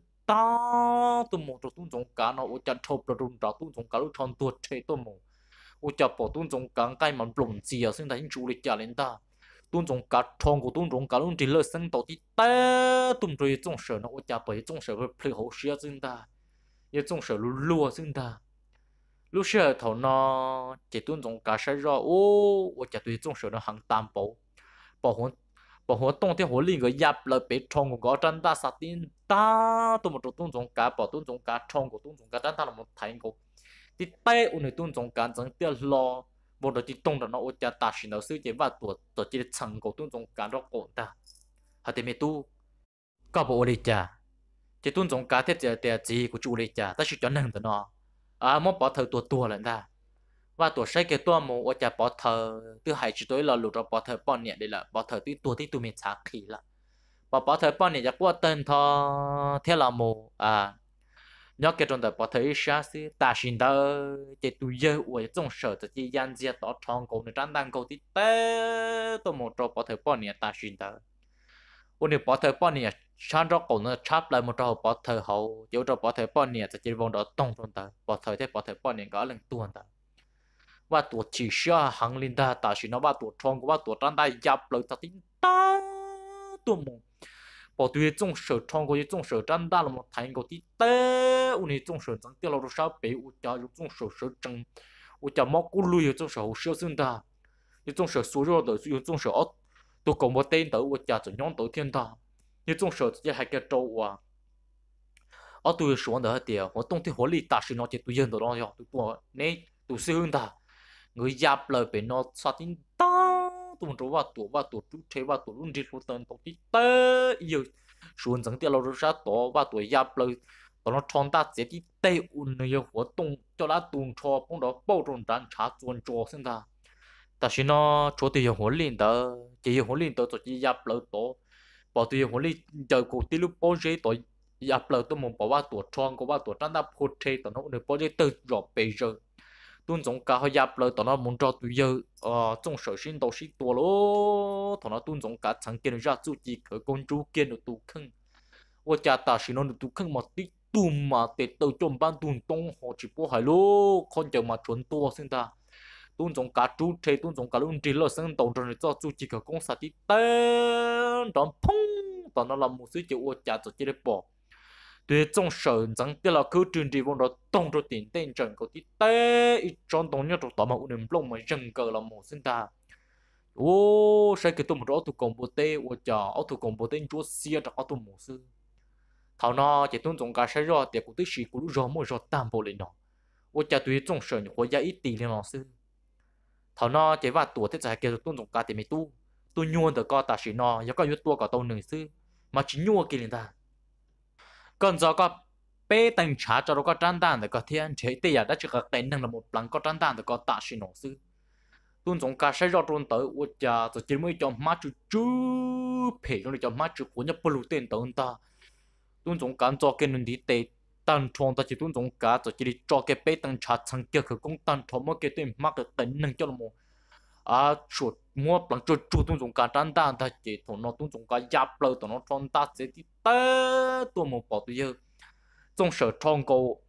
ta tôi một trong trong cá nó tôi chặt thộp là trong đó tôi trong cá lúc tròn tuột chế tôi một tôi chặt bỏ tôi trong cá cái mà lồng gì à xin thấy chủ lịch trả lên ta tôi trong cá tròn của tôi trong cá lúc chỉ lơ sinh đầu thì té tôi rồi trong sở nó tôi chặt bởi trong sở với plei hậu xia xin ta như trong sở lúa lúa xin ta lúc xưa thầu nó chỉ tôi trong cá sai rồi ô tôi chặt tôi trong sở nó hàng tam bảo bảo hồn 保护冬天火另个入了被冲过个真大杀点打都冇做冬种假保冬种假冲过冬种假真大冇睇過啲低我哋冬種假整啲咯冇到啲冬到我就大選老師就話ตัว啲層個冬種假都講得係點咩都個保我哋咋即冬種假啲就只個住你咋但係就能得咯啊冇保頭ตัว嚟得 và tuổi sai cái tua mù ở nhà bỏ thờ từ hai chỉ tối là lụt rồi bỏ thờ bọn nhẹ đây là bỏ thờ tí tua tí tụi mình xả khí là bỏ thờ bọn nhẹ chắc qua tên thọ thế là mù à nhớ cái trong đời bỏ thờ ít xa xí ta xin đó chỉ tụi giờ ở trong sở thì chỉ gian dễ tỏ tròn cầu này trang đang cầu tí té tôi một trò bỏ thờ bọn nhẹ ta xin đó ôn này bỏ thờ bọn nhẹ sang đó cầu nó chắp lại một trò bỏ thờ hậu chỗ trò bỏ thờ bọn nhẹ thì chỉ vòng đó tông trong đời bỏ thờ thế bỏ thờ bọn nhẹ có lần tuần đời ว่าตัวชีเชื่อหังลินดาตาชินะว่าตัวชงว่าตัวจันได้ยับเลยตัดทิ้งตาตัวมงพอตัวจงเสือชงก็จงเสือจันได้ละมันทายก็ที่เต้อุนี่จงเสือจังเดี๋ยวเราชอบไปอุจาอยู่จงเสือเสือจังอุจามอกุลุยจงเสือเสือซึ่งดาอยู่จงเสือสู้รอดอยู่จงเสือตัวกบฏเต้นตัวอุจาจะย้อนตัวเทียนดาอยู่จงเสือจะให้แกโจว่าตัวสวนเดียวเดียว我冬天火力大是那些ตัว人的那样ตัวนี่ตัวซื้อดา người giáp lời về nó sao tin ta tụi mình và tụi chú thế và tụi luôn đi luôn tên tụi tí tê yêu xuống dẫn tiêu lâu ra tổ và tụi giáp lời tụi nó chọn ta sẽ tí tê un này hoạt động cho lá tuần cho phong đó bao tròn tràn trả tuần cho xem ta ta chỉ nó chỗ tiền huấn luyện đó chỉ huấn luyện đó cho chỉ dập lỡ tổ bỏ tiền huấn luyện giờ cụ tí lúc bao giờ tổ dập lỡ tôi muốn bỏ qua tổ tròn có qua tổ trắng đáp hụt thế tổ nó được bao giờ từ rõ bây giờ tuân giống cả họ dập lỡ tổ nó muốn cho tụi giờ trong sở sinh tổ sĩ tổ lố tổ nó tuân giống cả thằng kia ra chú chỉ khởi con chú kia được tụ khưng我家大是那都看嘛的都嘛得到中班都东好直播海咯，看着嘛纯多现在。tôn trọng cả chú thế tôn trọng cả luôn chỉ là sang tổng rồi cho chú chỉ có công sát đi tên đó phung đó nó làm một sự chịu ô trả cho chỉ để bỏ để trong sở rằng đây là cứ truyền đi vòng đó tổng rồi tiền tên trận có tí tế ít trong tổng nhất trong mà unem plong mà rừng cờ là một sinh ta ô sai cái tụi một đó tụi công bố tê ô trả ô tụi công bố tên chúa xia cho ô tụi một sư thảo nó chỉ tôn trọng cả sai rồi để cũng tức sĩ cũng rồi mỗi rồi tam bộ lên nó ô trả tụi trong sở những khối giá ít tỷ lên nó sư thảo nó chỉ vào tuổi thế giải kia tôn trọng cả thì mấy tu nhuần được co ta chỉ nó giờ có yếu tua cả tàu nữ sư mà chỉ nhuần kia liền ta còn giờ có bé tăng trả cho nó có trang đàn được có thiên chế tiền đã chỉ có tên năng là một lần có trang đàn được có ta chỉ nó sư tôn trọng cả sẽ rõ trôn tới ủa cha rồi chỉ mới cho mắt chú chú phải rồi cho mắt chú của nhập bulu tiền tới ta tôn trọng cả cho cái nên đi tệ tăng tròn ta chỉ tôn trọng cả rồi chỉ cho cái bé tăng trả thằng kia khởi công tăng tròn mới cái tiền mắc được tính năng cho nó một chuột mua bằng chuột chuột tôn trọng cả trang đàn ta chỉ thằng nó tôn trọng cả giáp lời tụi nó tròn ta sẽ đi tới tôi một bỏ tôi giờ trong sở tròn cầu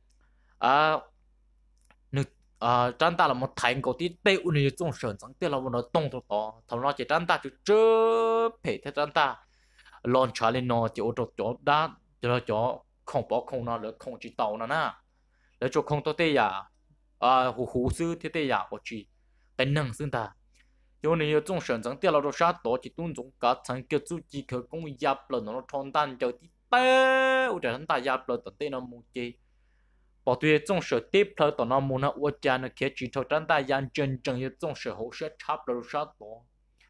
trang ta là một thành cầu tí tê u này trong sở chẳng tiếc là một nó tông to to thằng nó chỉ trang ta chỉ chớ phải theo trang ta lon trả lên nó chỉ ô tô chỗ đá cho không bỏ không nó nữa không chỉ tàu nó na để cho không to tê ya hú hú sư thế tê ya của chị tên năng xưng ta cho nên trong sở chẳng tiếc là nó sát tổ chỉ tuân dụng cả thành cái chú chỉ khởi công giáp là nó thon tan cho tí tê u trả ta giáp là tận tê nó mua chi bỏ tuyệt trong sở tiếp theo tao nó muốn nó uất cha nó kia chỉ thâu trăn ta yan chân chân như trong sở hậu sẽ chắp rồi sát tổ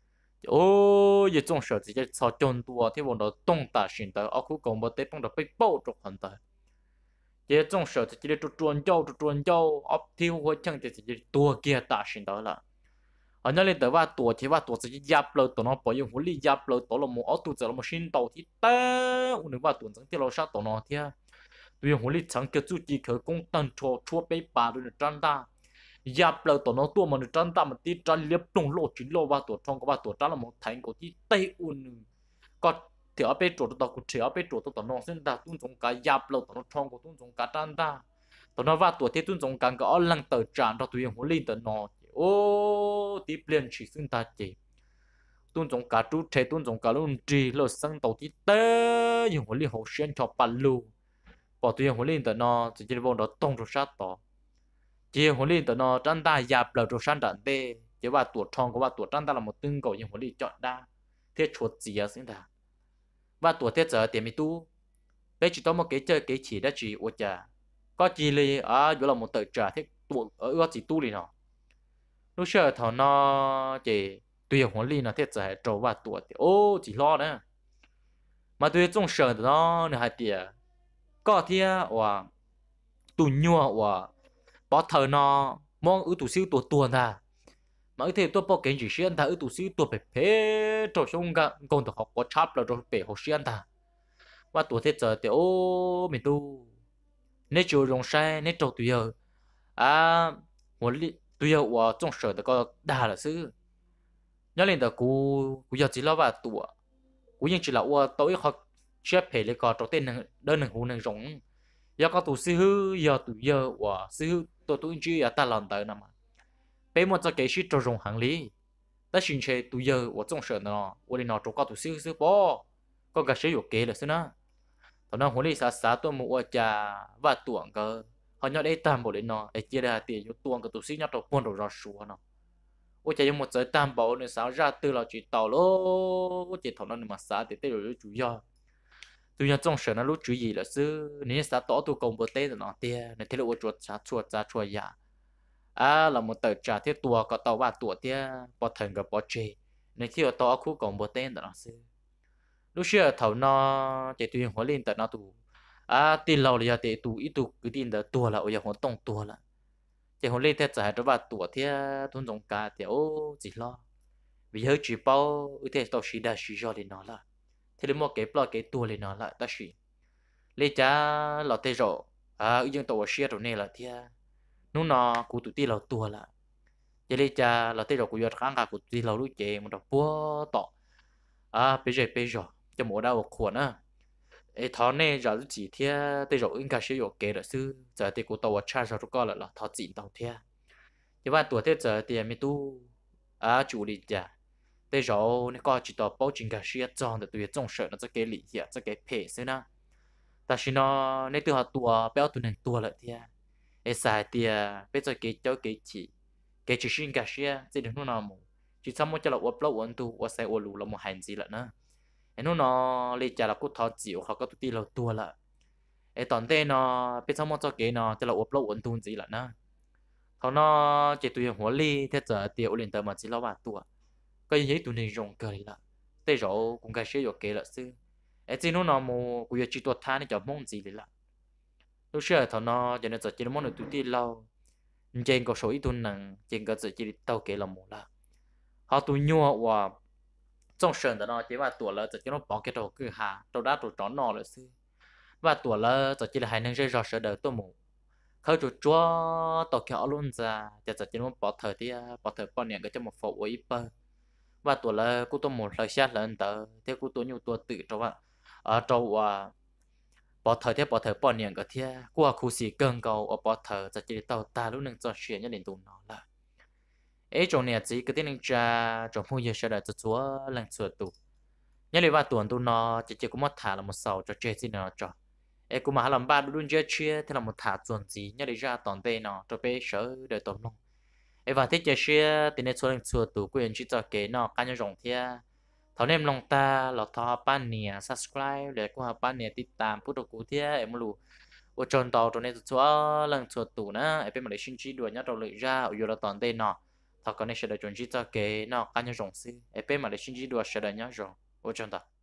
ô như trong sở chỉ cho sao chân tua thì bọn nó tung ta xin tới ở khu công bố tế phong được bị bao trục hoàn tới như trong sở chỉ để chuồn châu ấp thiêu hoa chân thì chỉ tua kia ta xin tới là ở nơi lên tới va tua thì va tua chỉ giáp lời tao nó bỏ dùng huấn luyện giáp lời tao là một ở tu giờ là một xin tàu thì ta uống va tua chẳng thì lo sát tao nó thì vì huấn luyện chẳng cái chú chỉ khởi công tăng chua bé bà rồi trăn ta giáp lời tao nó tua mà trăn ta mà tí trăn liếp lông lộ chín lô va tua trong có va tua trăn là một thành của tí tây un có thì ở bên chỗ tao cũng chỉ ở bên chỗ tao nó xin ta tuân dụng cả giáp lời tao nó trong của tuân dụng cả trăn ta tao nó va tua thì tuân dụng cả cái lăng tờ tràn đó tụi huấn luyện tao nó ô tí liền chỉ xin ta chỉ tuân dụng cả chú chế tuân dụng cả luôn trì lơ sang tàu tí tê nhưng huấn luyện hậu xuyên cho bàn lưu bỏ tụi huấn luyện tao nó chỉ vòng đó tông rồi sát tỏ chỉ huấn luyện tao nó trang ta dạp lờ rồi sang đạn tê chỉว่าตัวทองก็ว่าตัวtrang ta là một tương cầu nhưng huấn luyện chọn đa thế chuột gì à xin ta vàตัวthế giờ tiền mi tu bây chỉ tao một cái chơi cái chỉ đã chỉ ủa chà có chỉ li dù là một tờ trả thế tuổi ở chỉ tu li nó lúc sợ thằng nó chỉ tùy huấn luyện nó thế giờ trâu và tuổi ô chỉ lo nữa mà tùy trong sở nó nữa hai tiền có thì và tụ nhua và bỏ thờ nó mong ư tụ siêu tụ tuần ta mà ư thế tôi bỏ cái gì xuyên ta ư tụ siêu tụ bể phê cho xong cả còn được học có chắp là rồi bể học xuyên ta và tụ thế giờ thì ô mình tu nếu chiều rong sai nếu trâu tụi giờ huấn luyện tụi giờ và trong sở thì có đa là sư nhớ lên là cú giờ chỉ lo vào tụ cú nhưng chỉ là tối học chép hệ lại có trò tên đơn hữu năng rộng giờ có tụ sư giờ tụ giờ và sư tụ chỉ ở ta làm tới nè mà bây một cái sự trò rộng hàng lý ta xin chơi tụ giờ và trong sở nó và đi nó trò có tụ sư bỏ có cái sử dụng kế là sao nó tao nói huấn luyện xã tôi mua trà và tuồng cơ họ nhớ đây tam bộ đến nó để chia ra tiền cho tuồng cái tụ sư nhát đầu quân đầu ra xuống nó ôi trời một giới tam bộ nữa sao ra từ là chỉ tàu lô chỉ thằng nó mà xã thì tới rồi chủ do tôi nhớ trong sở nó lúc chú gì là sư nếu xã tỏ tôi công bố tế rồi nó tia nên thế là chuột ra là một tờ trả thiết tua có tàu ba tua tia bỏ thần gặp bỏ chê nên khi ở tỏ khu công bố tế rồi nó sư lúc xưa thầu nó chỉ tùy huấn luyện tờ nó tụ tin lâu là thì tụ ít tụ cứ tin tờ tua là ôi giờ huấn tông tua là thì hôm nay thế giờ cho bà tuổi thì thôn giống cả thì ô gì lo vì hơi chỉ bao thế tao chỉ đã chỉ cho lên nó là thế đến một cái bao cái tua lên nó là ta chỉ lấy cha lọ tê rồi ý dân tàu xe rồi này là thì nó cụ tụi ti lọ tua là giờ lấy cha lọ tê rồi cụ giật kháng cả cụ ti lọ lúc chế một đợt búa tọ bây giờ cho mỗi đâu khuẩn á ấy thọ này giờ chỉ thì tê rồi应该是有给的是giờ thì cụ tàu cha rồi có là thọ chỉ tàu thì chứ mà tuổi thế giờ thì mình tu chủ lý cha bây giờ nó có chỉ tao bảo chứng cái sự chọn được tụi trong sở nó sẽ cái lý giải sẽ cái thể xí na ta chỉ nó nếu tụi họ tua béo tụi này tua lại thì ai sai thì bây giờ cái cháu cái chỉ xin cái sự chỉ đừng nó nào chỉ xong một cho là upload one tu và sai olu là một hành gì lại nữa ai nó lý giải là cút thọ chịu họ có tụi ti là tua lại ai toàn thế nó bây giờ một cho cái nó cho là upload one tu gì lại nữa họ nó chỉ tụiหัวlý thế giờ thì lên tới mà chỉ là ba tua cái gì tụi này rong cười là tới rồi cũng cái sẽ có là sư ấy chỉ nó mù cũng chỉ tuột than cho mong gì đấy là lúc xưa thằng nó cho nên giờ chỉ mong được tụi đi lâu trên có số ít tụi nằng trên có giờ chỉ tao kể là mù là họ tụi nhua và trong sân đó nó chỉ là tuổi là giờ chỉ nó bỏ cái đầu cứ hà đầu đá tụi chó nọ là sư và tuổi là giờ chỉ là hai năng rơi rõ sợ đời tôi mù khơi tụi chúa tao kéo luôn ra giờ chỉ nó bỏ thời thì bỏ thời bao nhiêu cái cho một phụ ấy bơ và tuổi là cô tôi một lời xét lần tờ thế cô tôi nhiều tuổi tự cho bạn ở trong bỏ thời bỏ niệm cái thế qua khu sĩ cần cầu ở bỏ thờiจะchỉ tàu ta lúc nâng cho chuyện nhất định tụi nó là ấy trong này chỉ cái tiếng cha trong phong giờ sẽ là cho chúa lần sửa tụ nhớ lạiว่าtuần tụi nó chỉ cũng mất thả là một sầu cho chơi gì nó cho ấy cũng mà làm ba luôn chơi chia thế là một thả tuần gì nhớ lại ra toàn tây nó cho bé sợ đời tụi nó ấy và thế chơi chia thì nên số lần sửa tụ quyền chỉ cho cái nó cá nhân rộng thế thọ nem lòng ta là thọ ban nè subscribe để qua ban nè ติดตามผู้ตกูเที่ยเอ็มรู้ว่าจนต่อตัวนี้ตัวเรื่องตัวตู่นะไอ้เป็นมาเลยชินจีด้วยเนี่ยเราเลยraอยู่เราตอนเต้นเนาะthọก็เนี่ยเสด็จจนจีจะเกเนาะการยังส่งซื้อไอ้เป็นมาเลยชินจีด้วยเสด็จเนี่ยส่งว่าจนต่อ